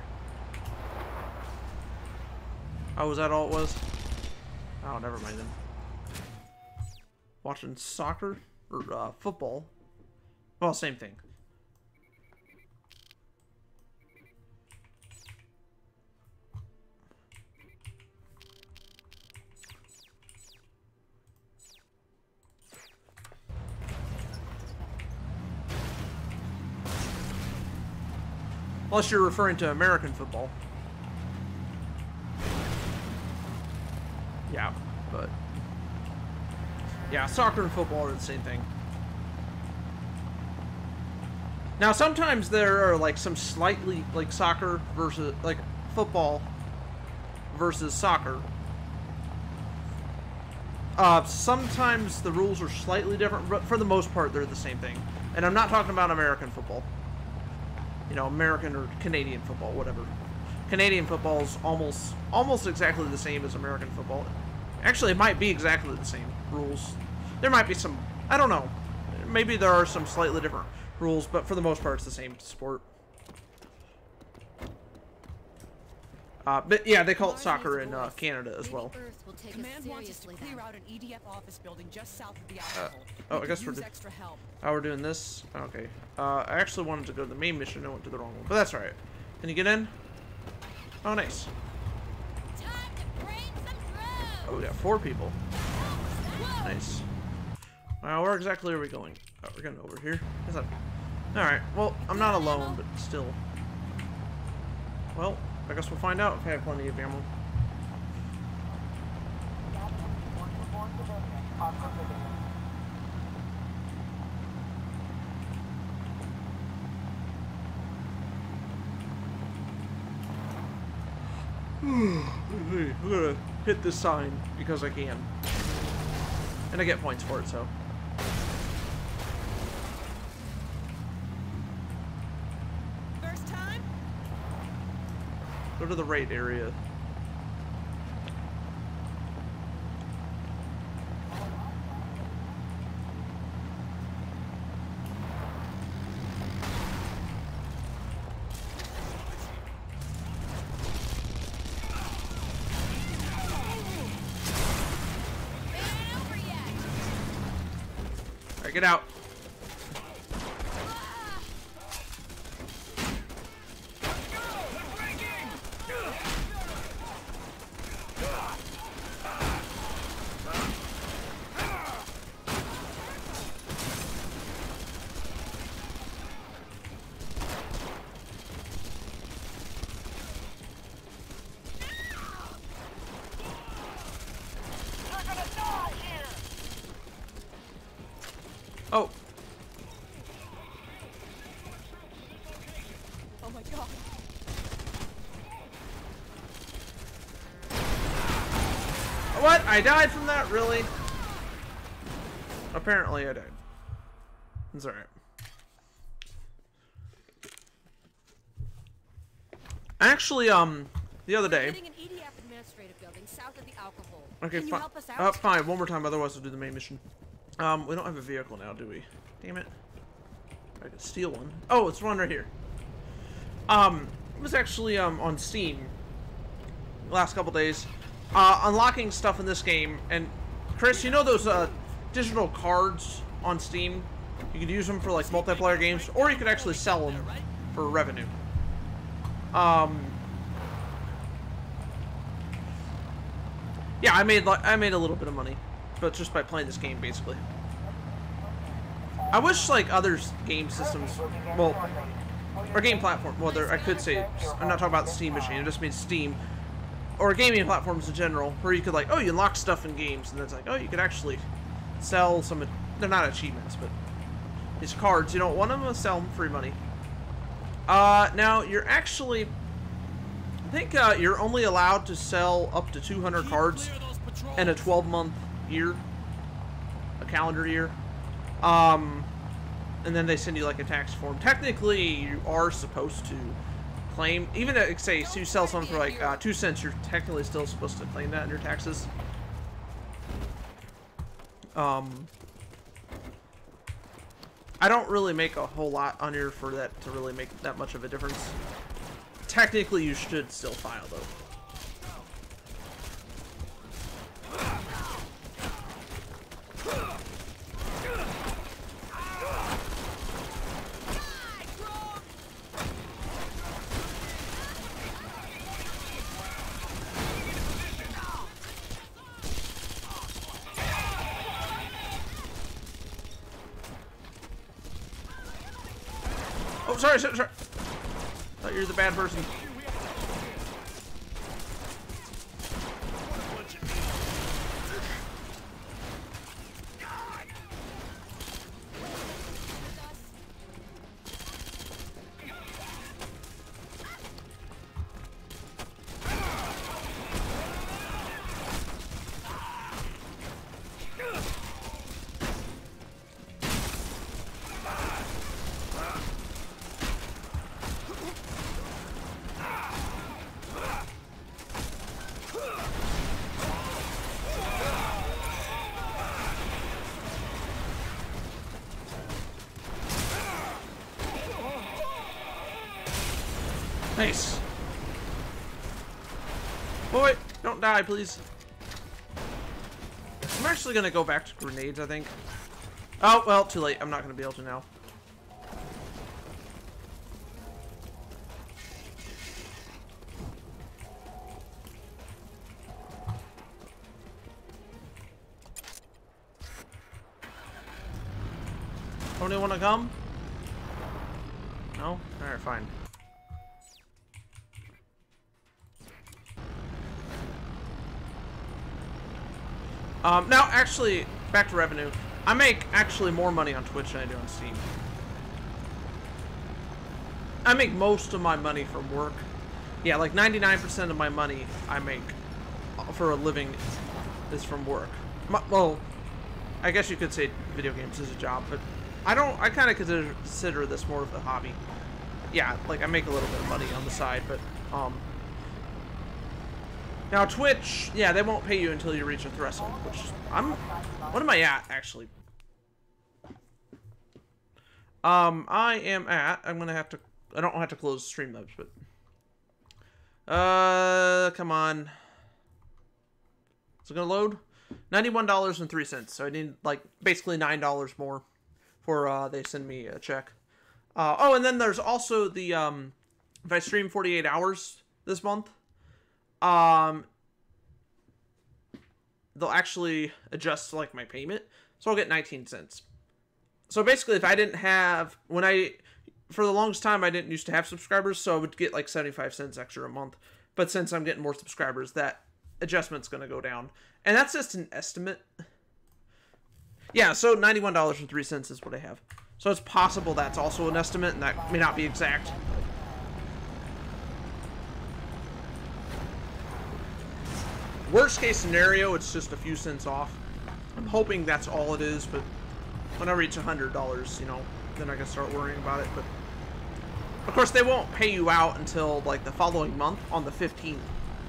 Oh, was that all it was? Oh, never mind then. Watching soccer or uh, football. Well, same thing. Unless you're referring to American football. Yeah, but yeah, soccer and football are the same thing. Now, sometimes there are like some slightly like soccer versus like football versus soccer. Uh, sometimes the rules are slightly different, but for the most part, they're the same thing. And I'm not talking about American football. You know, American or Canadian football, whatever. Canadian football is almost almost exactly the same as American football. Actually, it might be exactly the same rules. There might be some, I don't know. Maybe there are some slightly different rules, but for the most part, it's the same sport. Uh, but yeah, they call it soccer in uh, Canada as well. Command wants us to clear out an E D F office building just south of the Uh, alcohol. oh, I guess we're doing. Extra help. Oh, we're doing this. Okay. Uh, I actually wanted to go to the main mission. I went to the wrong one, but that's all right. Can you get in? Oh, nice. Oh, we got four people. Nice. Wow, where exactly are we going? Oh, we're going over here. Is that? All right. Well, I'm not alone, but still. Well, I guess we'll find out if I have plenty of ammo. I'm gonna hit this sign because I can. And I get points for it, so. First time? Go to the raid area. Get out. What? I died from that? Really? Apparently I died. It's alright. Actually, um, the other day... Getting an E D F administrative building south of the alcohol. Okay, Can you fine. help us out? Uh, fine, one more time, otherwise we'll do the main mission. Um, we don't have a vehicle now, do we? Damn it. I could steal one. Oh, it's one right here. Um, it was actually, um, on Steam last couple days. Uh, unlocking stuff in this game, and Chris, you know those, uh, digital cards on Steam? You could use them for, like, multiplayer games, or you could actually sell them for revenue. Um... Yeah, I made like I made a little bit of money, but just by playing this game, basically. I wish like other game systems, well, or game platform. Well, there I could say I'm not talking about the Steam machine. I just mean Steam, or gaming platforms in general, where you could like, oh, you unlock stuff in games, and it's like, oh, you could actually sell some. They're not achievements, but these cards. You don't want them to sell them free money. Uh, now you're actually. I think uh, you're only allowed to sell up to two hundred cards in a twelve month year, a calendar year. Um, and then they send you like a tax form. Technically, you are supposed to claim, even if, say, so you sell something for like uh, two cents, you're technically still supposed to claim that in your taxes. Um, I don't really make a whole lot on here for that to really make that much of a difference. Technically, you should still file, though. Oh, sorry, sorry, sorry. Thought you were the bad person. Nice. Boy, don't die, please. I'm actually gonna go back to grenades, I think. Oh, well, too late. I'm not gonna be able to now. Don't want to come? No? Alright, fine. Um, now, actually, back to revenue. I make actually more money on Twitch than I do on Steam. I make most of my money from work. Yeah, like ninety-nine percent of my money I make for a living is from work. My, well, I guess you could say video games is a job, but I don't, I kind of consider, consider this more of a hobby. Yeah, like I make a little bit of money on the side, but, um... now, Twitch, yeah, they won't pay you until you reach a threshold, which I'm... What am I at, actually? Um, I am at... I'm gonna have to... I don't have to close Streamlabs, but... Uh, come on. Is it gonna load? ninety-one dollars and three cents, so I need, like, basically nine dollars more for, uh, they send me a check. Uh, oh, and then there's also the, um... if I stream forty-eight hours this month... Um, they'll actually adjust like my payment, so I'll get nineteen cents. So basically, if I didn't have, when I, for the longest time, I didn't used to have subscribers, so I would get like seventy-five cents extra a month. But since I'm getting more subscribers, that adjustment's going to go down. And that's just an estimate. Yeah, so ninety-one dollars and three cents is what I have. So it's possible that's also an estimate, and that may not be exact. Worst case scenario, it's just a few cents off. I'm hoping that's all it is, but when I reach a hundred dollars, you know, then I can start worrying about it. But of course, they won't pay you out until like the following month on the fifteenth.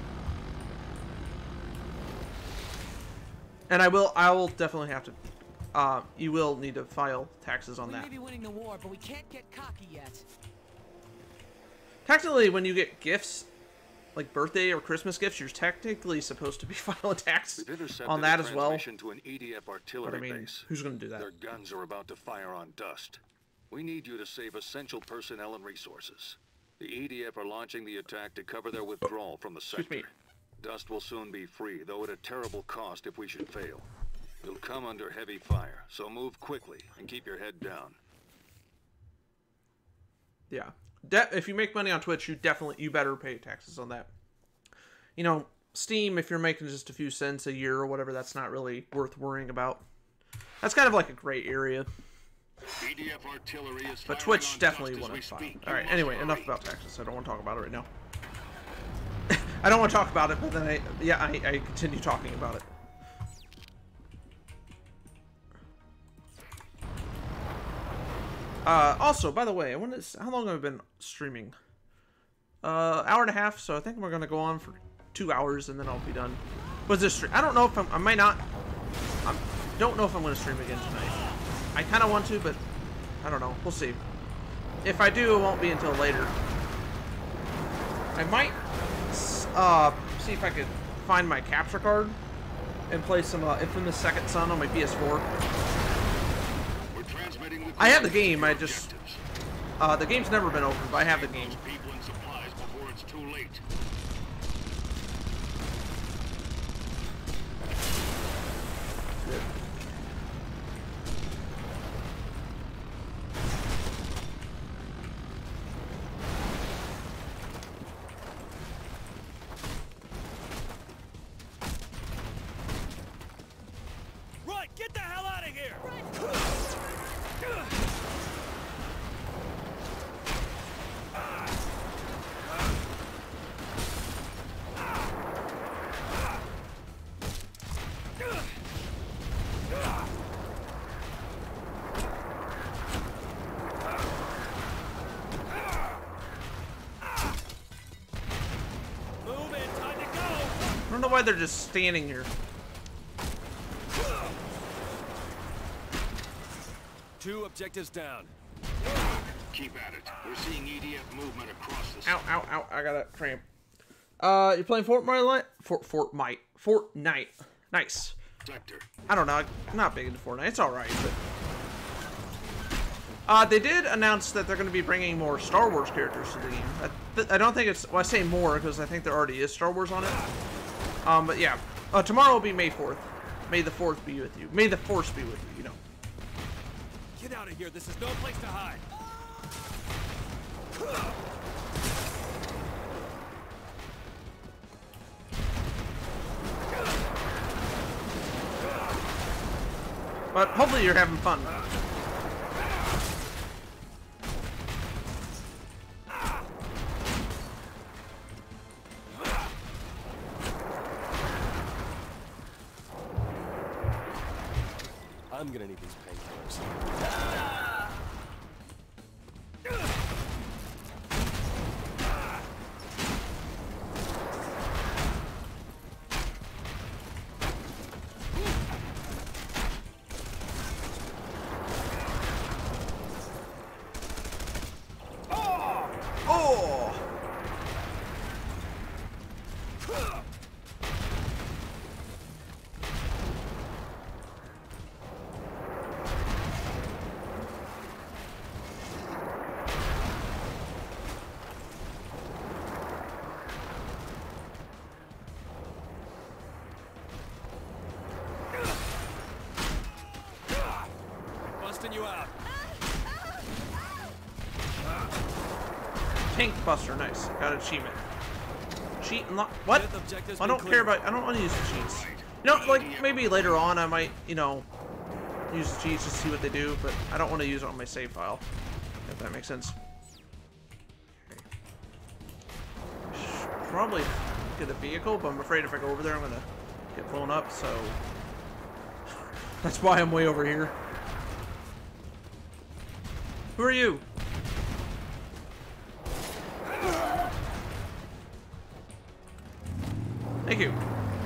And I will, I will definitely have to. Uh, you will need to file taxes on we that. may be winning the war, but we can't get cocky yet. Technically, when you get gifts, like birthday or Christmas gifts, you're technically supposed to be filing tax on that as well. To an E D F artillery But I mean, base. who's going to do that? Their guns are about to fire on dust. We need you to save essential personnel and resources. The E D F are launching the attack to cover their withdrawal from the sector. Excuse me. Dust will soon be free, though at a terrible cost if we should fail. You'll come under heavy fire, so move quickly and keep your head down. Yeah. De if you make money on Twitch, you definitely, you better pay taxes on that. You know, Steam, if you're making just a few cents a year or whatever, that's not really worth worrying about. That's kind of like a gray area. E D F artillery is But Twitch definitely wouldn't file. Alright, anyway, enough about taxes. I don't want to talk about it right now. I don't want to talk about it, but then I, yeah, I, I continue talking about it. Uh, also, by the way, I wonder how long have I been streaming? Uh, hour and a half, so I think we're gonna go on for two hours and then I'll be done. What's this stream? I don't know if I'm, I might not, I don't know if I'm gonna stream again tonight. I kind of want to, but I don't know. We'll see. If I do, it won't be until later. I might, uh, see if I could find my capture card and play some uh, Infamous Second Son on my P S four. I have the game, I just, uh, the game's never been opened, but I have the game. People and supplies before it's too late. Good. Right, get the hell out of here! I don't know why they're just standing here. Two objectives down. Keep at it. We're seeing E D F movement across the. Ow, ow, ow! I got a cramp. Uh, you're playing Fortnite? Fort, Fortnite, Fortnite. Nice. Sector. I don't know. I'm not big into Fortnite. It's all right, but uh, they did announce that they're going to be bringing more Star Wars characters to the game. I, th I don't think it's. Well, I say more because I think there already is Star Wars on it. Um, but yeah, uh, tomorrow will be May fourth. May the fourth be with you. May the Force be with you. You know. Get out of here. This is no place to hide. But hopefully you're having fun. I'm gonna need these painkillers. Oh! Busting you out. Tank Buster, nice. Got an achievement. Cheat unlock. What? Fifth objective's I don't been care cleared. about. I don't want to use the cheats. You know, like maybe later on I might, you know, use the cheats to see what they do, but I don't want to use it on my save file. If that makes sense. Probably get a vehicle, but I'm afraid if I go over there, I'm gonna get blown up. So that's why I'm way over here. Who are you? Thank you.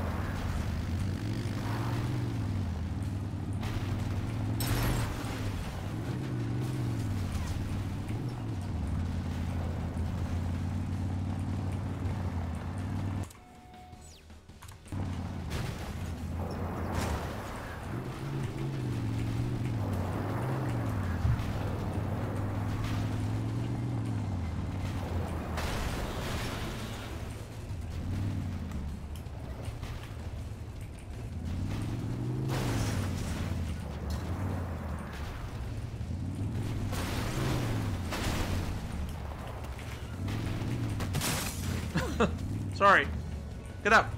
Sorry. Get up.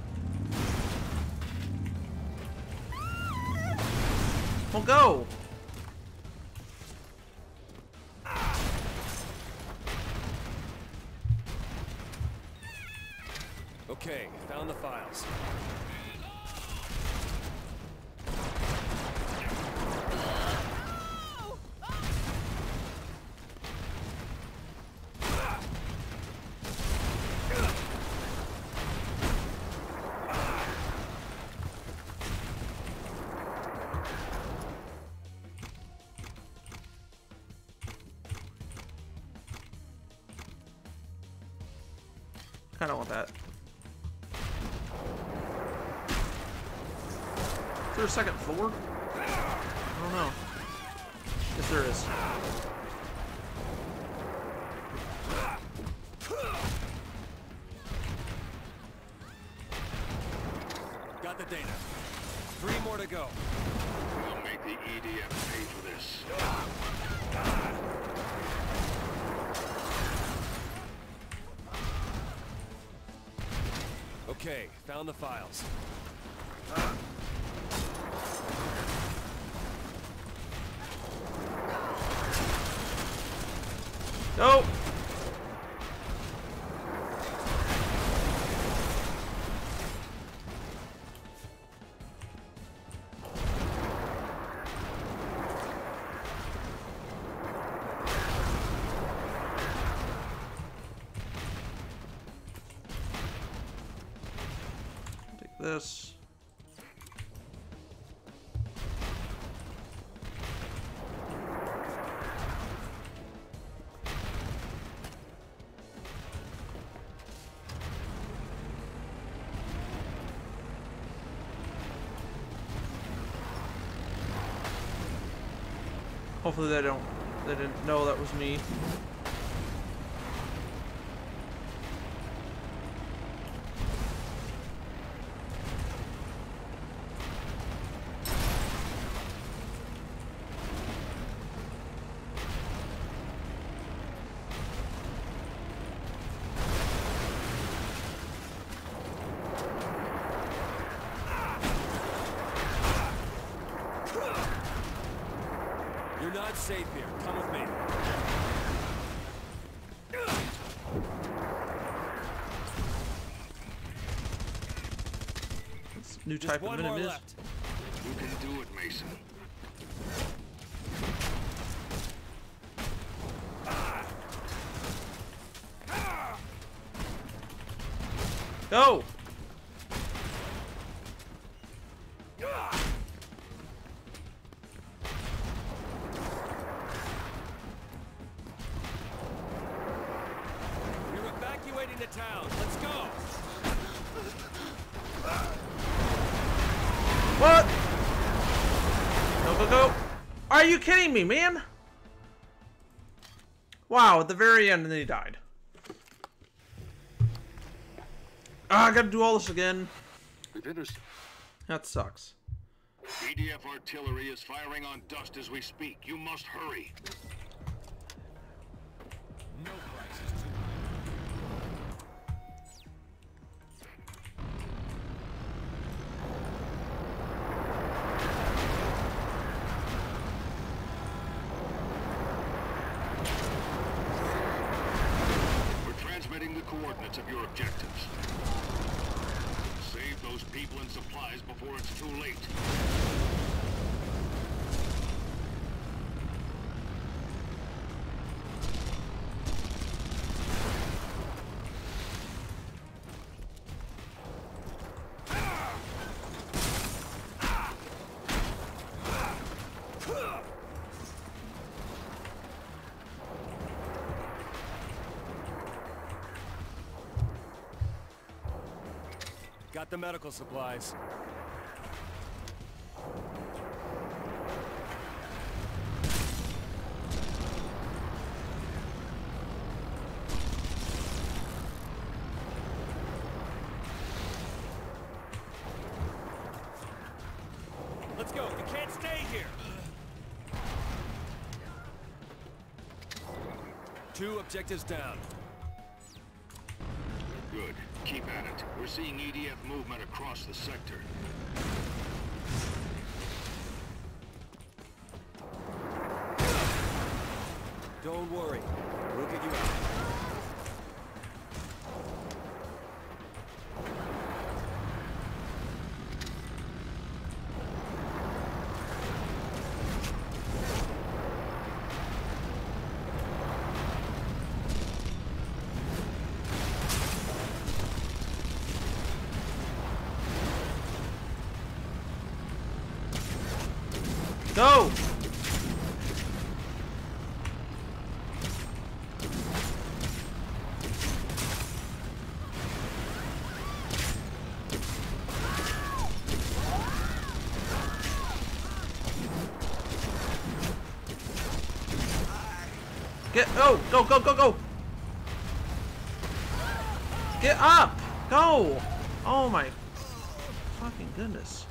Well, go. Okay, found the files. I don't want that. Is there a second floor? I don't know. Yes, there is. Got the data. Three more to go. We'll make the E D F pay for this. Okay, found the files. Go! Take this. Hopefully they don't, they didn't know that was me. You're not safe here. Come with me. It's a new Just type one of more enemies. left. You can do it, Mason. Go! We're evacuating the town. Let's go. What? Go, go, go. Are you kidding me, man? Wow, at the very end, and then he died. Ah, I gotta do all this again. We've inter- That sucks. E D F artillery is firing on dust as we speak. You must hurry. No price is too We're transmitting the coordinates of your objectives. those people and supplies before it's too late. Got the medical supplies. Let's go. You can't stay here. Two objectives down. Good. Keep at it. We're seeing E D F movement across the sector. Don't worry. We'll get you out. Go! Get, oh, go, go, go, go! Get up! Go! Oh my fucking goodness.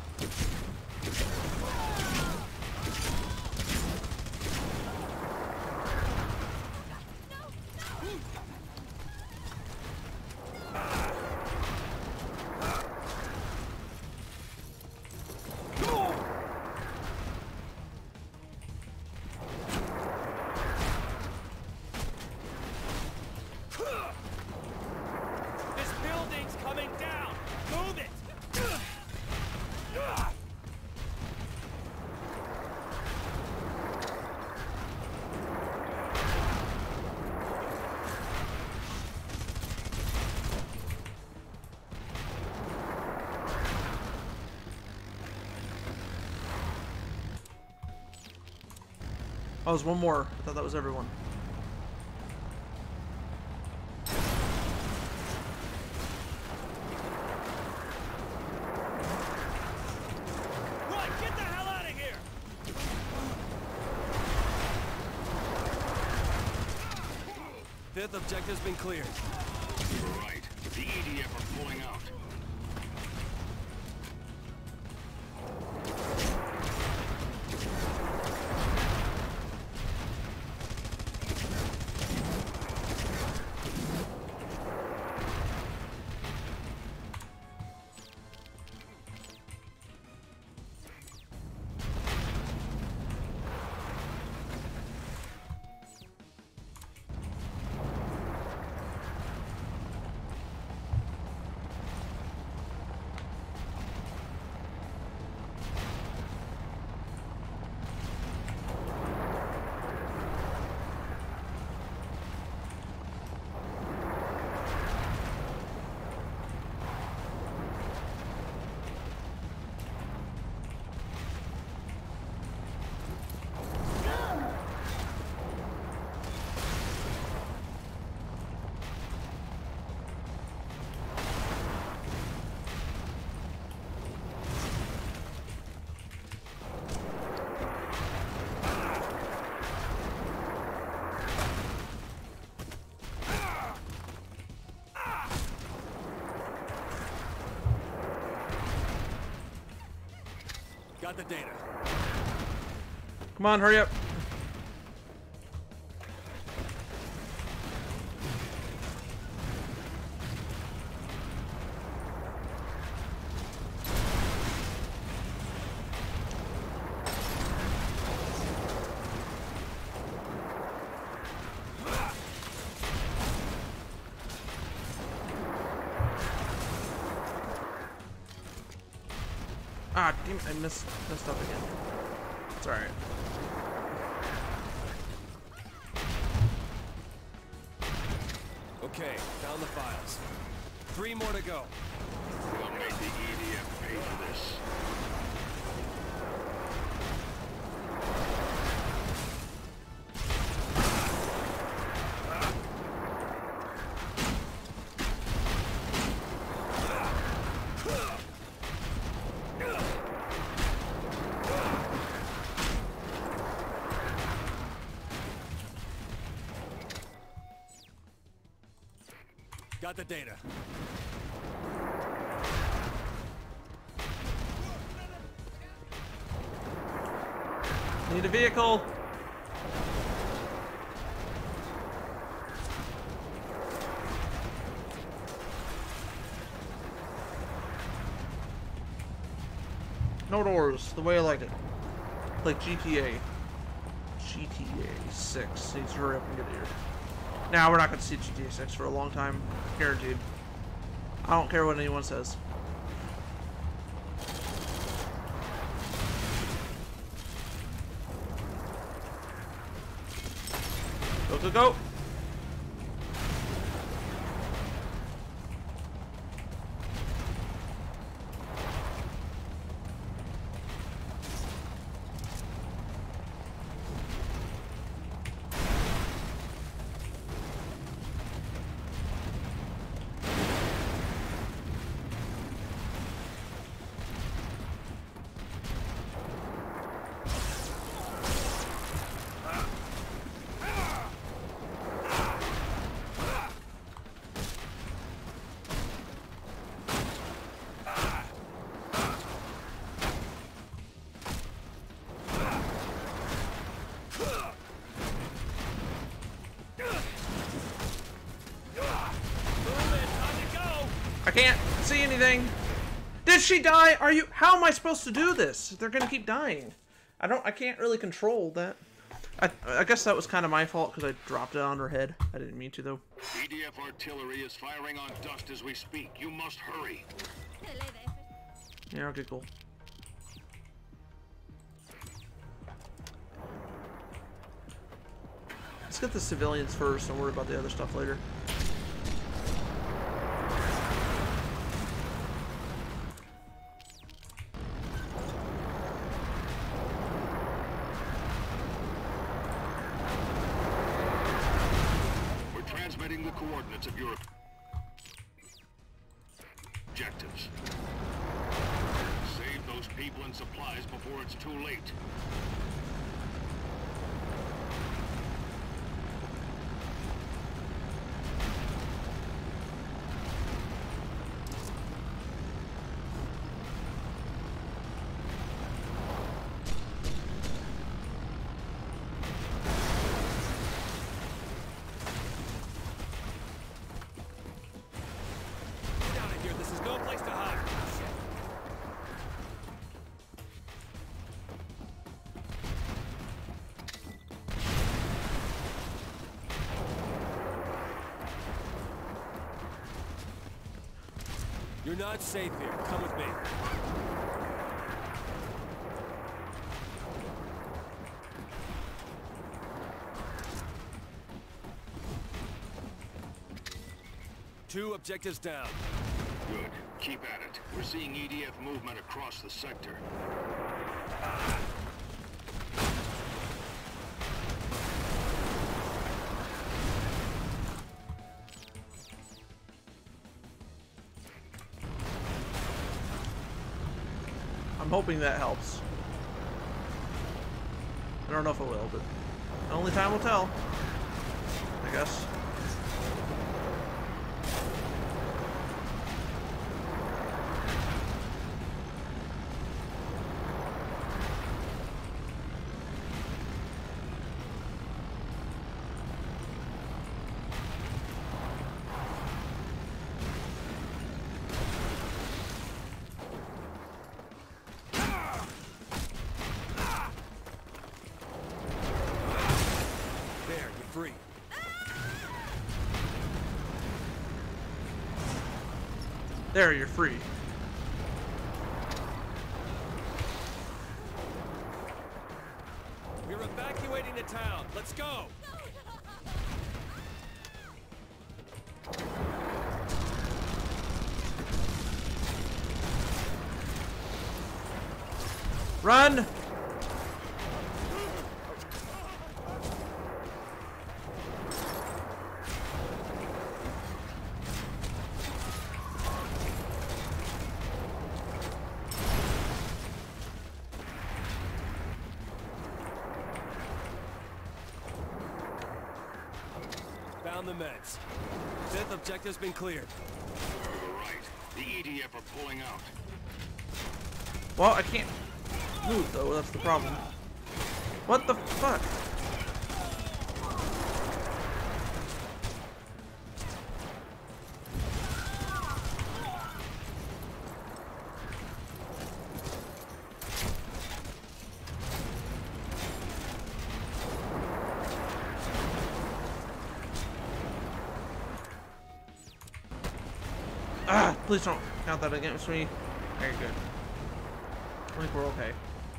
Oh, there's one more. I thought that was everyone. Run! Get the hell out of here! Fifth objective's been cleared. Right. The E D F are pulling out. Got the data. Come on, hurry up. Ah, damn it, I missed, messed up again. It's alright. Okay, found the files. Three more to go. We'll make the E D F pay for this. Got the data. Need a vehicle. No doors, the way I like it. Like G T A. G T A six. Needs to hurry up and get here. Now we're not going to see G T A six for a long time. Guaranteed. I don't care what anyone says. Go, go, go! I can't see anything. Did she die? Are you? How am I supposed to do this? They're gonna keep dying. I don't. I can't really control that. I, I guess that was kind of my fault because I dropped it on her head. I didn't mean to though. E D F artillery is firing on dust as we speak. You must hurry. Yeah. Okay. Cool. Let's get the civilians first and worry about the other stuff later. The coordinates of your objectives. Save those people and supplies before it's too late. You're not safe here. Come with me. Two objectives down. Good. Keep at it. We're seeing E D F movement across the sector. I'm hoping that helps. I don't know if it will, but only time will tell, I guess. Free. There, you're free. town. Let's go. Run! Found the meds. Fifth objective's been cleared. You're right. The E D F are pulling out. Well, I can't move though, that's the problem. What the fuck? Ah, please don't count that against me. Very good. I think we're okay.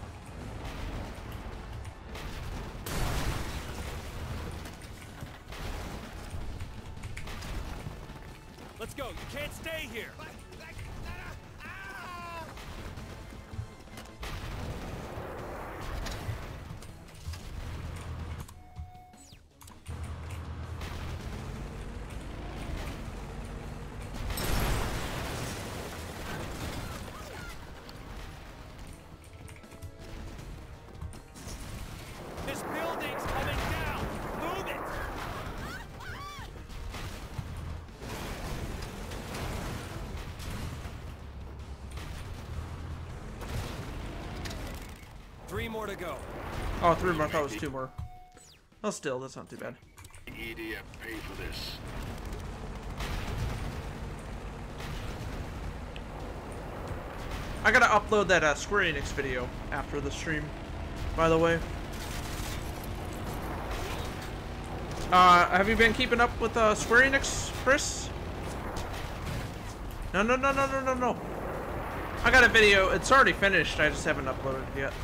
Let's go. You can't stay here. This building's coming down! Move it! Three more to go. Oh, three more. I thought it was two more. Well, still, that's not too bad. E D F pay for this. I gotta upload that uh, Square Enix video after the stream, by the way. Uh, have you been keeping up with uh, Square Enix, Chris? No, no, no, no, no, no, no. I got a video. It's already finished. I just haven't uploaded it yet.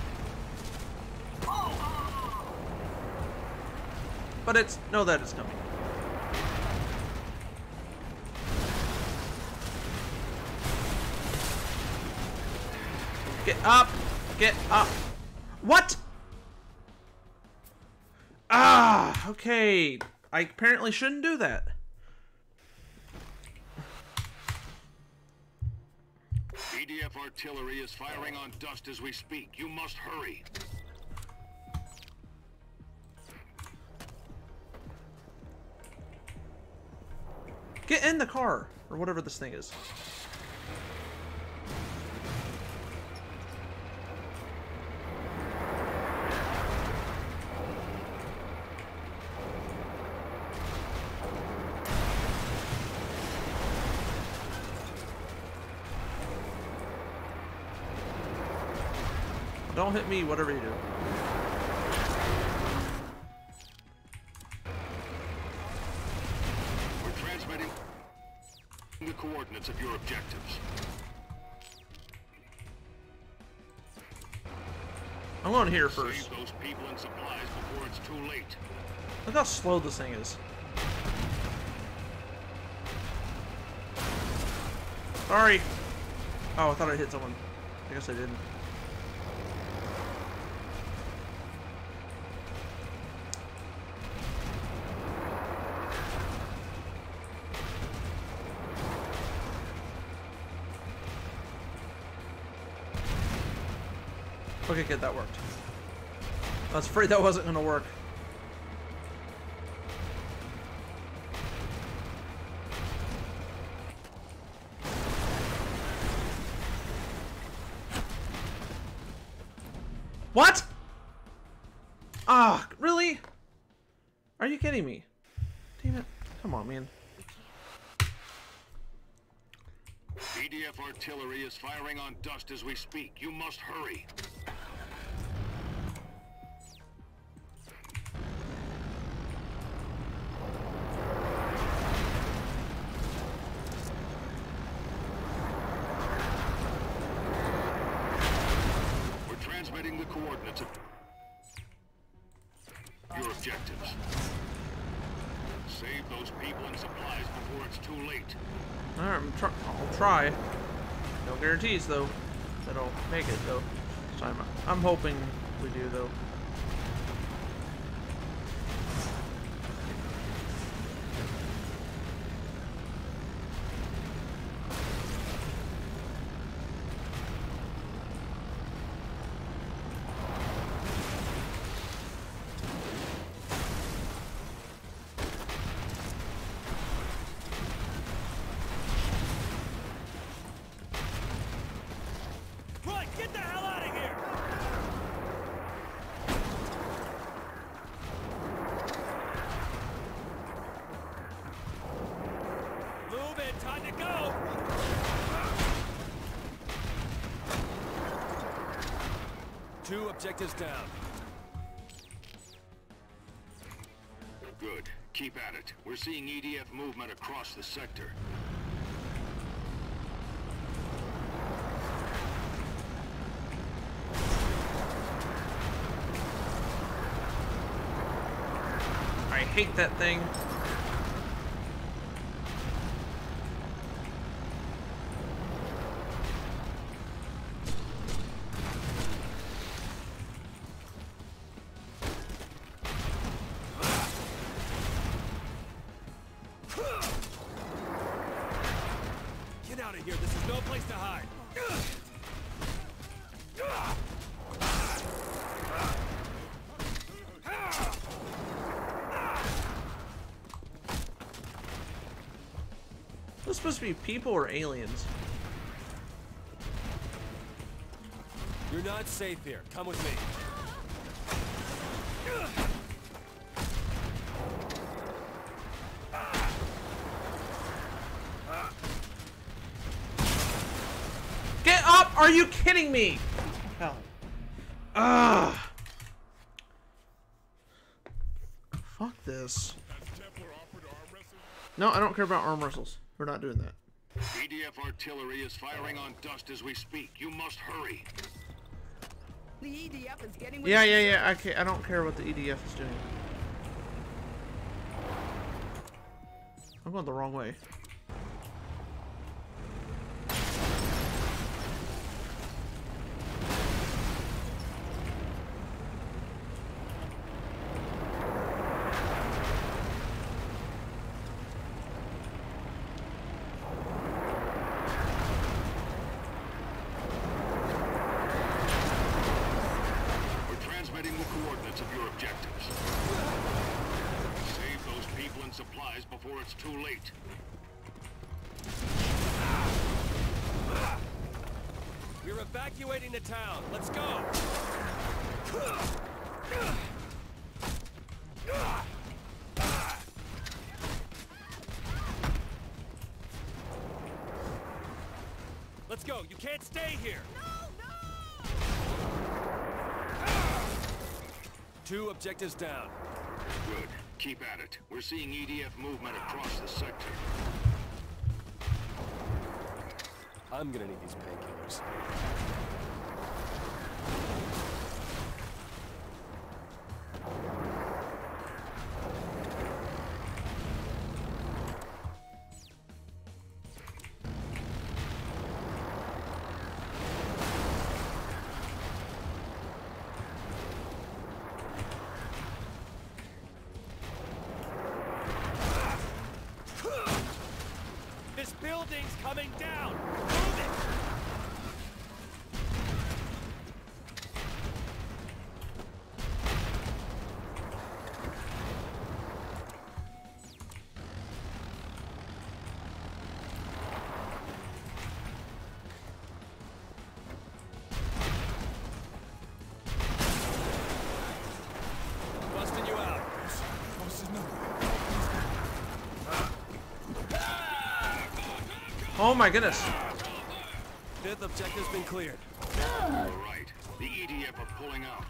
But it's... know that it's coming. Get up! Get up! What?! Ah! Okay. I apparently shouldn't do that. E D F artillery is firing on dust as we speak. You must hurry. Get in the car! Or whatever this thing is. Don't hit me, whatever you do. We're transmitting the coordinates of your objectives. I'm going here first. Save those people and supplies before it's too late. Look how slow this thing is. Sorry. Oh, I thought I hit someone. I guess I didn't. Okay, good, that worked. I was afraid that wasn't gonna work. What? Ah, really? Are you kidding me? Damn it. Come on, man. E D F artillery is firing on dust as we speak. You must hurry. We're transmitting the coordinates of your objectives. Save those people and supplies before it's too late. Alright, I'm tr I'll try. No guarantees, though, that I'll make it, though. So I'm, I'm hoping we do, though. Get the hell out of here! Move it, time to go! Two objectives down. Good. Keep at it. We're seeing E D F movement across the sector. I hate that thing. Get out of here, this is no place to hide. Those supposed to be people or aliens? You're not safe here. Come with me. Get up! Are you kidding me? Hell. Ugh. Fuck this. No, I don't care about arm wrestles. We're not doing that. E D F artillery is firing on dust as we speak. You must hurry. The E D F is getting. Yeah, yeah, yeah. I can't, I don't care what the E D F is doing. I'm going the wrong way. Supplies before it's too late. We're evacuating the town. Let's go. Let's go. You can't stay here. No, no. Two objectives down. Good. Keep at it. We're seeing E D F movement across the sector. I'm gonna need these painkillers. This building's coming down! Move it! Busting you out. Oh my goodness. Fifth objective's been cleared. All right. The E D F are pulling out.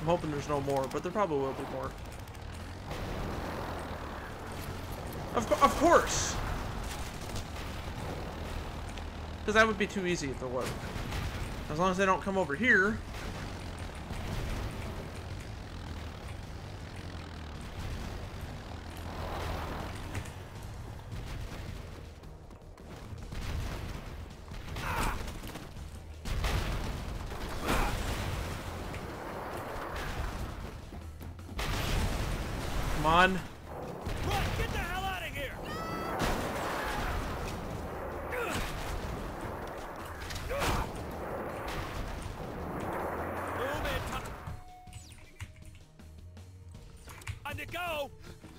hoping there's no more, but there probably will be more. Of, co of course! Because that would be too easy if there was. As long as they don't come over here. Come on. Run! Get the hell out of here! Move it! Time to go!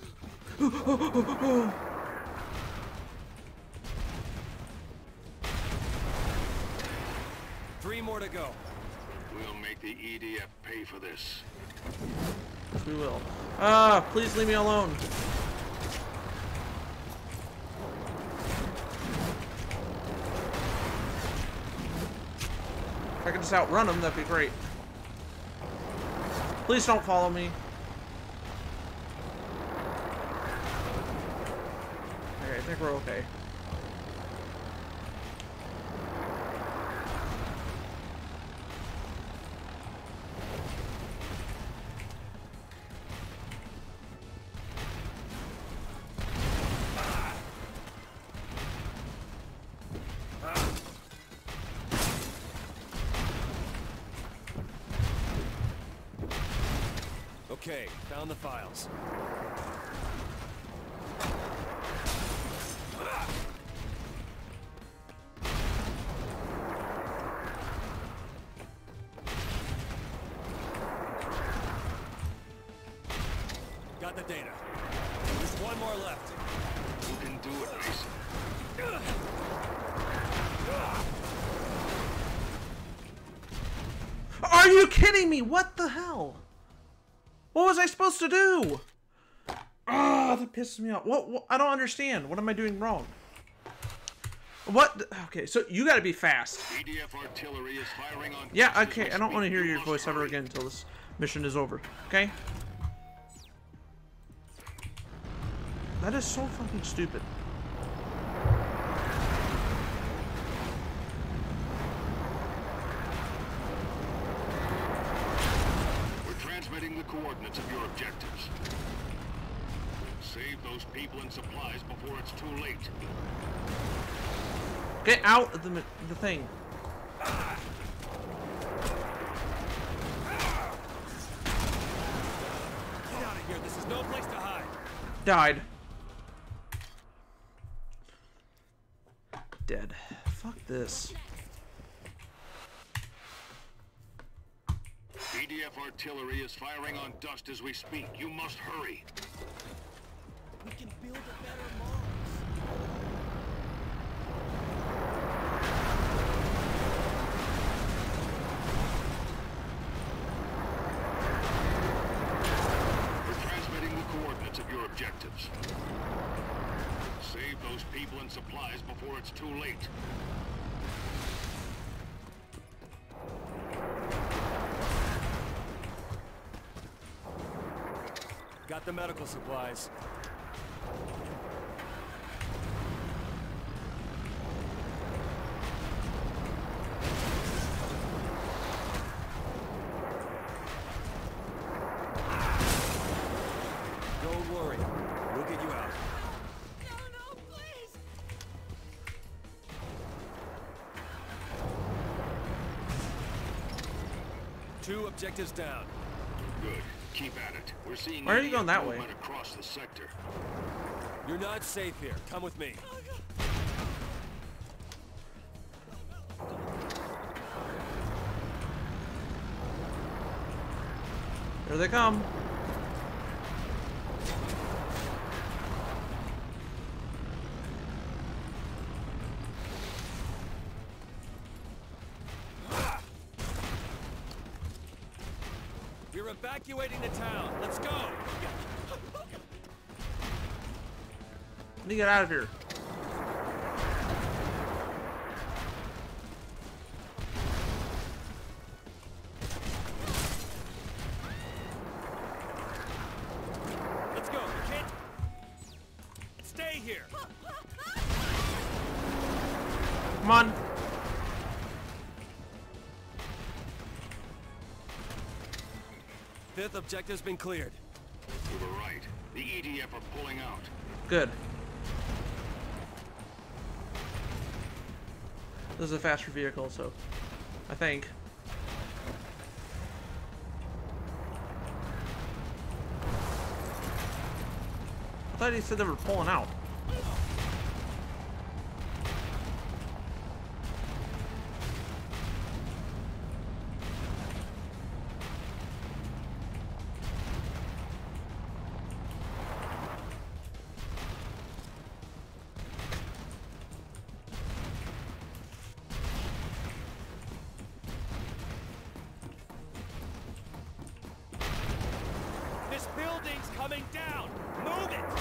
Three more to go. We'll make the E D F pay for this. Yes, we will. Ah, please leave me alone. If I could just outrun them, that'd be great. Please don't follow me. Okay, I think we're okay. Okay, found the files. Got the data. Just one more left. You can do it, Mason. Are you kidding me? What the hell? What was I supposed to do? Ah, that pisses me off. What, what? I don't understand. What am I doing wrong? What? Okay, so you got to be fast. E D F artillery is firing on. Yeah, okay. I don't want to hear your voice ever again until this mission is over. Okay? That is so fucking stupid. Transmitting the coordinates of your objectives. Save those people and supplies before it's too late. Get out of the the thing. Get out of here. This is no place to hide. Died. Dead. Fuck this. E D F artillery is firing on dust as we speak. You must hurry. We can build a better Mars. We're transmitting the coordinates of your objectives. Save those people and supplies before it's too late. Got the medical supplies. Don't worry. We'll get you out. No, no, please! Two objectives down. Good. Keep at it. We're seeing Why are you going that way? movement across the sector. You're not safe here. Come with me. Here they come. We're evacuating the town. Let's go. Let me get out of here. Come on. Fifth objective's been cleared. To the right. The E D F are pulling out. Good. This is a faster vehicle, so I think. I thought he said they were pulling out. This building's coming down! Move it!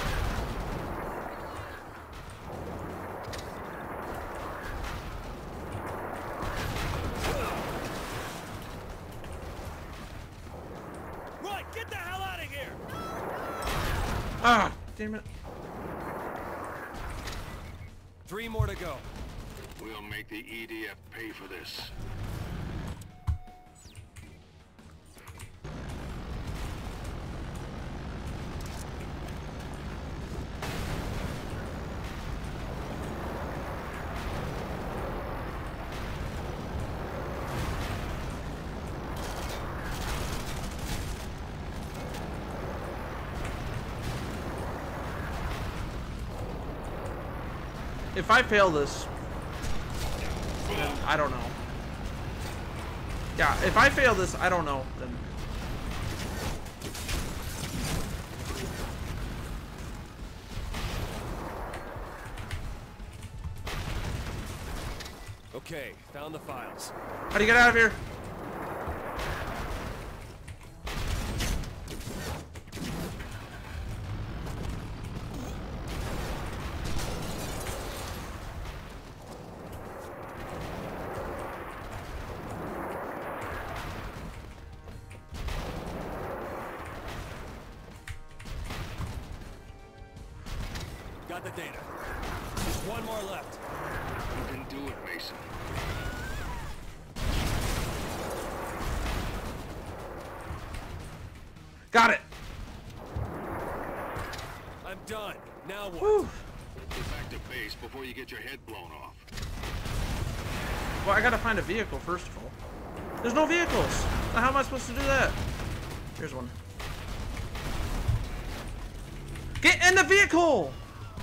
Right, get the hell out of here! Ah, damn it. Three more to go. We'll make the E D F pay for this. If I fail this, then I don't know. Yeah, if I fail this, I don't know. Then Okay, found the files. how do you get out of here? Got the data. Just one more left. You can do it, Mason. Got it. I'm done. Now what? Whew. Get back to base before you get your head blown off. Well, I gotta find a vehicle first of all. There's no vehicles. How am I supposed to do that? Here's one. Get in the vehicle!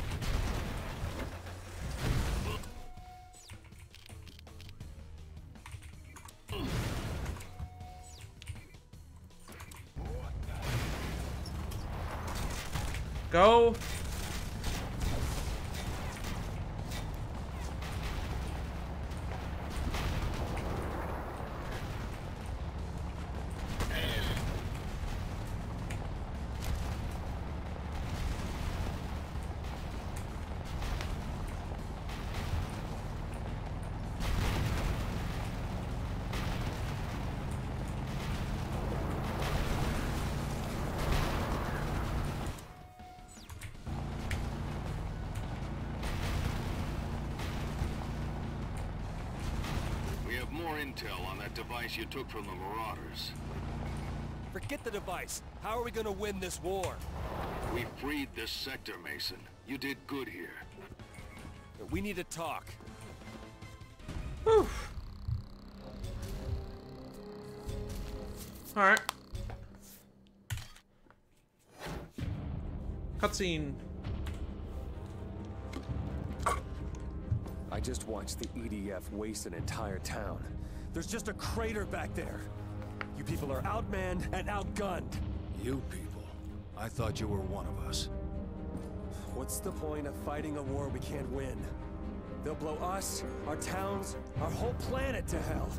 Go. Intel on that device you took from the Marauders. Forget the device. How are we gonna win this war? We freed this sector, Mason. You did good here. We need to talk. Whew. Alright. Cutscene. I just watched the E D F waste an entire town. There's just a crater back there. You people are outmanned and outgunned. You people? I thought you were one of us. What's the point of fighting a war we can't win? They'll blow us, our towns, our whole planet to hell.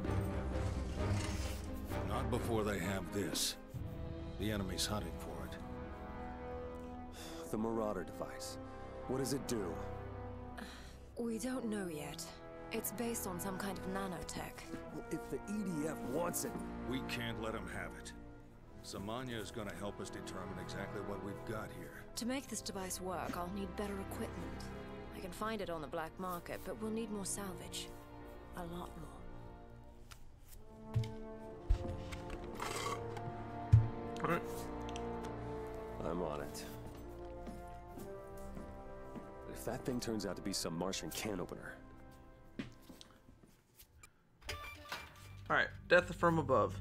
Not before they have this. The enemy's hunting for it. The Marauder device. What does it do? We don't know yet. It's based on some kind of nanotech. Well, if the E D F wants it... We can't let them have it. Samanya is gonna help us determine exactly what we've got here. To make this device work, I'll need better equipment. I can can find it on the black market, but we'll need more salvage. A lot more. Alright. I'm on it. If that thing turns out to be some Martian can opener. Alright, death from above.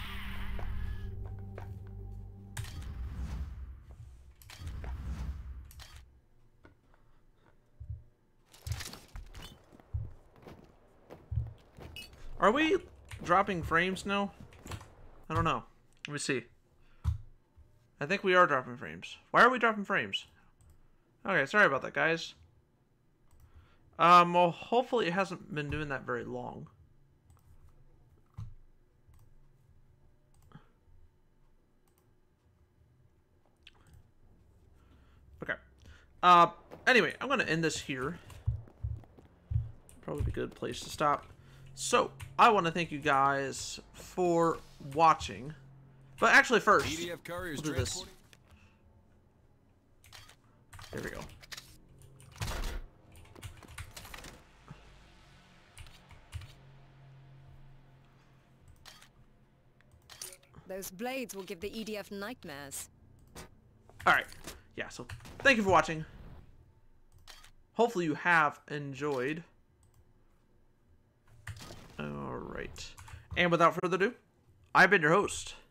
Are we dropping frames now? I don't know. Let me see. I think we are dropping frames. Why are we dropping frames? Okay, sorry about that, guys. Um, well, hopefully it hasn't been doing that very long. Okay. Uh, anyway, I'm going to end this here. Probably a good place to stop. So, I want to thank you guys for watching. But actually first, we'll do this. There we go. Those blades will give the E D F nightmares. Alright. Yeah, so thank you for watching. Hopefully you have enjoyed. Alright. And without further ado, I've been your host,